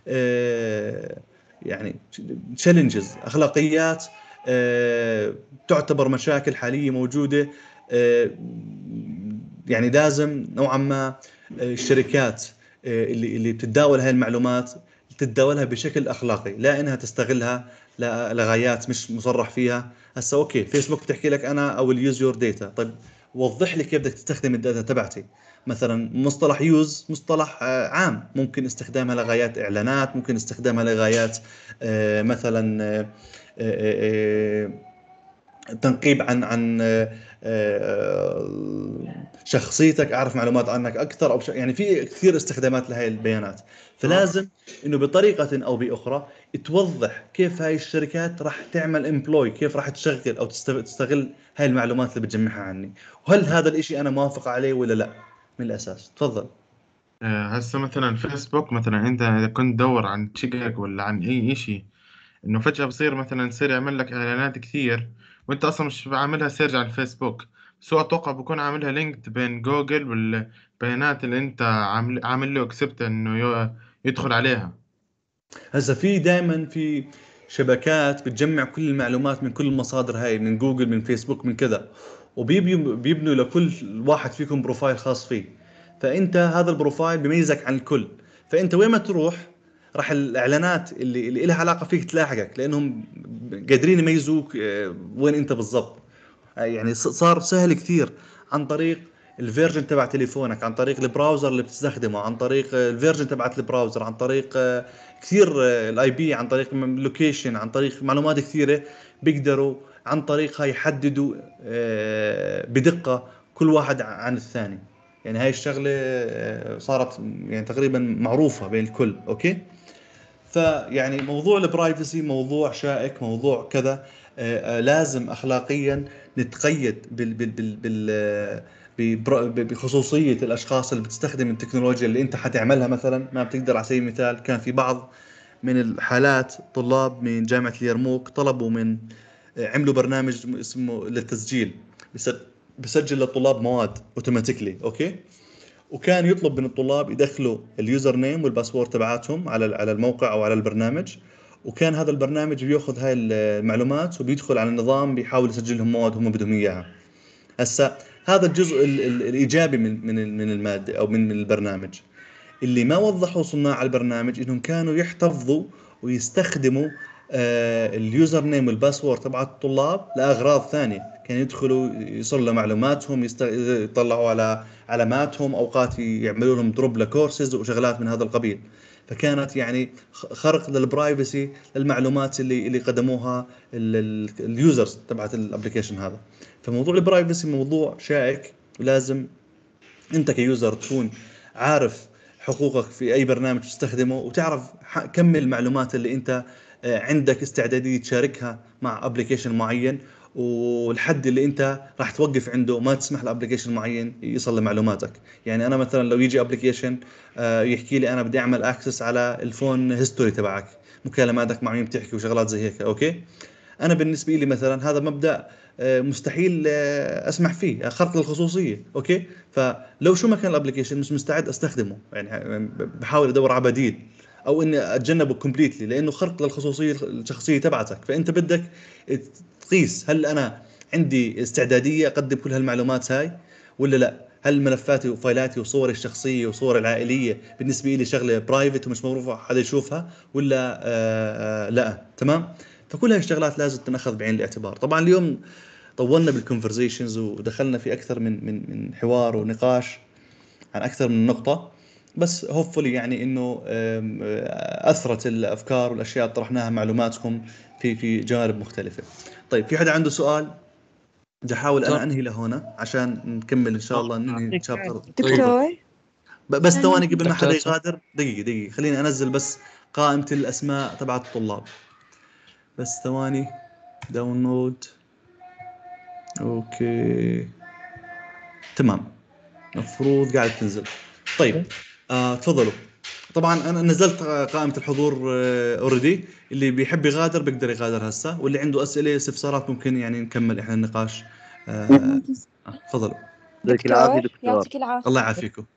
آه، يعني تشالنجز اخلاقيات آه، تعتبر مشاكل حاليه موجوده. آه، يعني لازم نوعا ما آه، الشركات آه، اللي اللي بتتداول هاي المعلومات تتداولها بشكل اخلاقي، لا انها تستغلها ل- لغايات مش مصرح فيها. هسا اوكي، فيسبوك بتحكي لك انا او يوز يور داتا، طيب وضح لي كيف بدك تستخدم الداتا تبعتي. مثلا مصطلح يوز مصطلح آه، عام، ممكن استخدامها لغايات اعلانات، ممكن استخدامها لغايات آه، مثلا آه، آه، آه، تنقيب عن عن آه، آه، شخصيتك، اعرف معلومات عنك اكثر، او ش- يعني في كثير استخدامات لهي البيانات. فلازم انه بطريقه او باخرى توضح كيف هاي الشركات راح تعمل امبلوي، كيف راح تشغل او تست- تستغل هاي المعلومات اللي بتجمعها عني، وهل هذا الاشي انا موافق عليه ولا لا من الاساس. تفضل. آه، هسه مثلا فيسبوك، مثلا انت اذا كنت تدور عن شقق ولا عن اي اشي، انه فجأة بصير مثلا يصير يعمل لك اعلانات كثير وانت اصلا مش عاملها سيرج على الفيسبوك، بس هو اتوقع بكون عاملها لينكد بين جوجل والبيانات اللي انت عامل عامل له اكسبت انه ي- يدخل عليها. هسا في دائما في شبكات بتجمع كل المعلومات من كل المصادر هاي، من جوجل، من فيسبوك، من كذا، وبيبنوا بيبنوا لكل واحد فيكم بروفايل خاص فيه. فانت هذا البروفايل بيميزك عن الكل. فانت وين ما تروح راح الاعلانات اللي اللي لها علاقه فيك تلاحقك، لانهم قادرين يميزوك وين انت بالضبط. يعني صار سهل كثير عن طريق الفيرجن تبع تليفونك، عن طريق البراوزر اللي بتستخدمه، عن طريق الفيرجن تبعت البراوزر، عن طريق كثير الاي بي، عن طريق اللوكيشن، عن طريق معلومات كثيره بيقدروا عن طريقها يحددوا بدقه كل واحد عن الثاني. يعني هاي الشغله صارت يعني تقريبا معروفه بين الكل. اوكي، فيعني موضوع البرايفسي موضوع شائك، موضوع كذا آه لازم اخلاقيا نتقيد بال بال بال بخصوصيه الاشخاص اللي بتستخدم التكنولوجيا اللي انت حتعملها. مثلا ما بتقدر، على سبيل المثال كان في بعض من الحالات طلاب من جامعه اليرموك طلبوا من عملوا برنامج اسمه للتسجيل، بسجل للطلاب مواد اوتوماتيكلي. اوكي، وكان يطلب من الطلاب يدخلوا اليوزر نيم والباسورد تبعاتهم على على الموقع او على البرنامج، وكان هذا البرنامج بياخذ هاي المعلومات وبيدخل على النظام بيحاول يسجل لهم مواد هم بدهم اياها. هسا هذا الجزء ال ال الايجابي من من من الماده او من من البرنامج. اللي ما وضحوا صناع البرنامج انهم كانوا يحتفظوا ويستخدموا آه اليوزر نيم والباسورد تبع الطلاب لاغراض ثانيه. كان يدخلوا يصل لمعلوماتهم، يطلعوا على علاماتهم، اوقات يعملوا لهم دروب لكورسز وشغلات من هذا القبيل. فكانت يعني خرق للبرايفسي للمعلومات اللي اللي قدموها اليوزرز تبعت الابلكيشن هذا. فموضوع البرايفسي موضوع شائك، ولازم انت كيوزر تكون عارف حقوقك في اي برنامج تستخدمه، وتعرف كم المعلومات اللي انت عندك استعدادية تشاركها مع ابلكيشن معين، والحد اللي انت راح توقف عنده ما تسمح لابلكيشن معين يصل لمعلوماتك. يعني انا مثلا لو يجي ابلكيشن يحكي لي انا بدي اعمل اكسس على الفون هيستوري تبعك، مكالماتك مع مين بتحكي وشغلات زي هيك، اوكي، انا بالنسبه لي مثلا هذا مبدا مستحيل اسمح فيه، خرق للخصوصيه. اوكي، فلو شو ما كان الابلكيشن مش مستعد استخدمه، يعني بحاول ادور على بديل او اني اتجنبه كومبليتلي، لانه خرق للخصوصيه الشخصيه تبعتك. فانت بدك تقيس هل انا عندي استعداديه اقدم كل هالمعلومات هاي ولا لا. هل ملفاتي وفايلاتي وصوري الشخصيه وصوري العائليه بالنسبه لي شغله برايفت ومش مفروض حدا يشوفها ولا آآ آآ لا. تمام، فكل هاي الشغلات لازم تنأخذ بعين الاعتبار. طبعا اليوم طولنا بالكونفرزيشنز ودخلنا في اكثر من من من حوار ونقاش عن اكثر من نقطه، بس هوبفولي يعني انه اثرت الافكار والاشياء اللي طرحناها معلوماتكم في في جوانب مختلفه. طيب، في حدا عنده سؤال؟ بدي احاول انا انهي لهنا عشان نكمل ان شاء الله ننهي الشابتر. دكتور بس ثواني قبل ما حدا يغادر، دقيقه دقيقه خليني انزل بس قائمه الاسماء تبعت الطلاب. بس ثواني، داونلود. اوكي تمام، مفروض قاعد تنزل. طيب آه، تفضلوا. طبعا انا نزلت قائمه الحضور اوريدي، آه اللي بيحب يغادر بيقدر يغادر هسه، واللي عنده اسئله استفسارات ممكن يعني نكمل احنا النقاش. آه، تفضلوا. دكتور يعطيك العافيه. الله يعافيكم.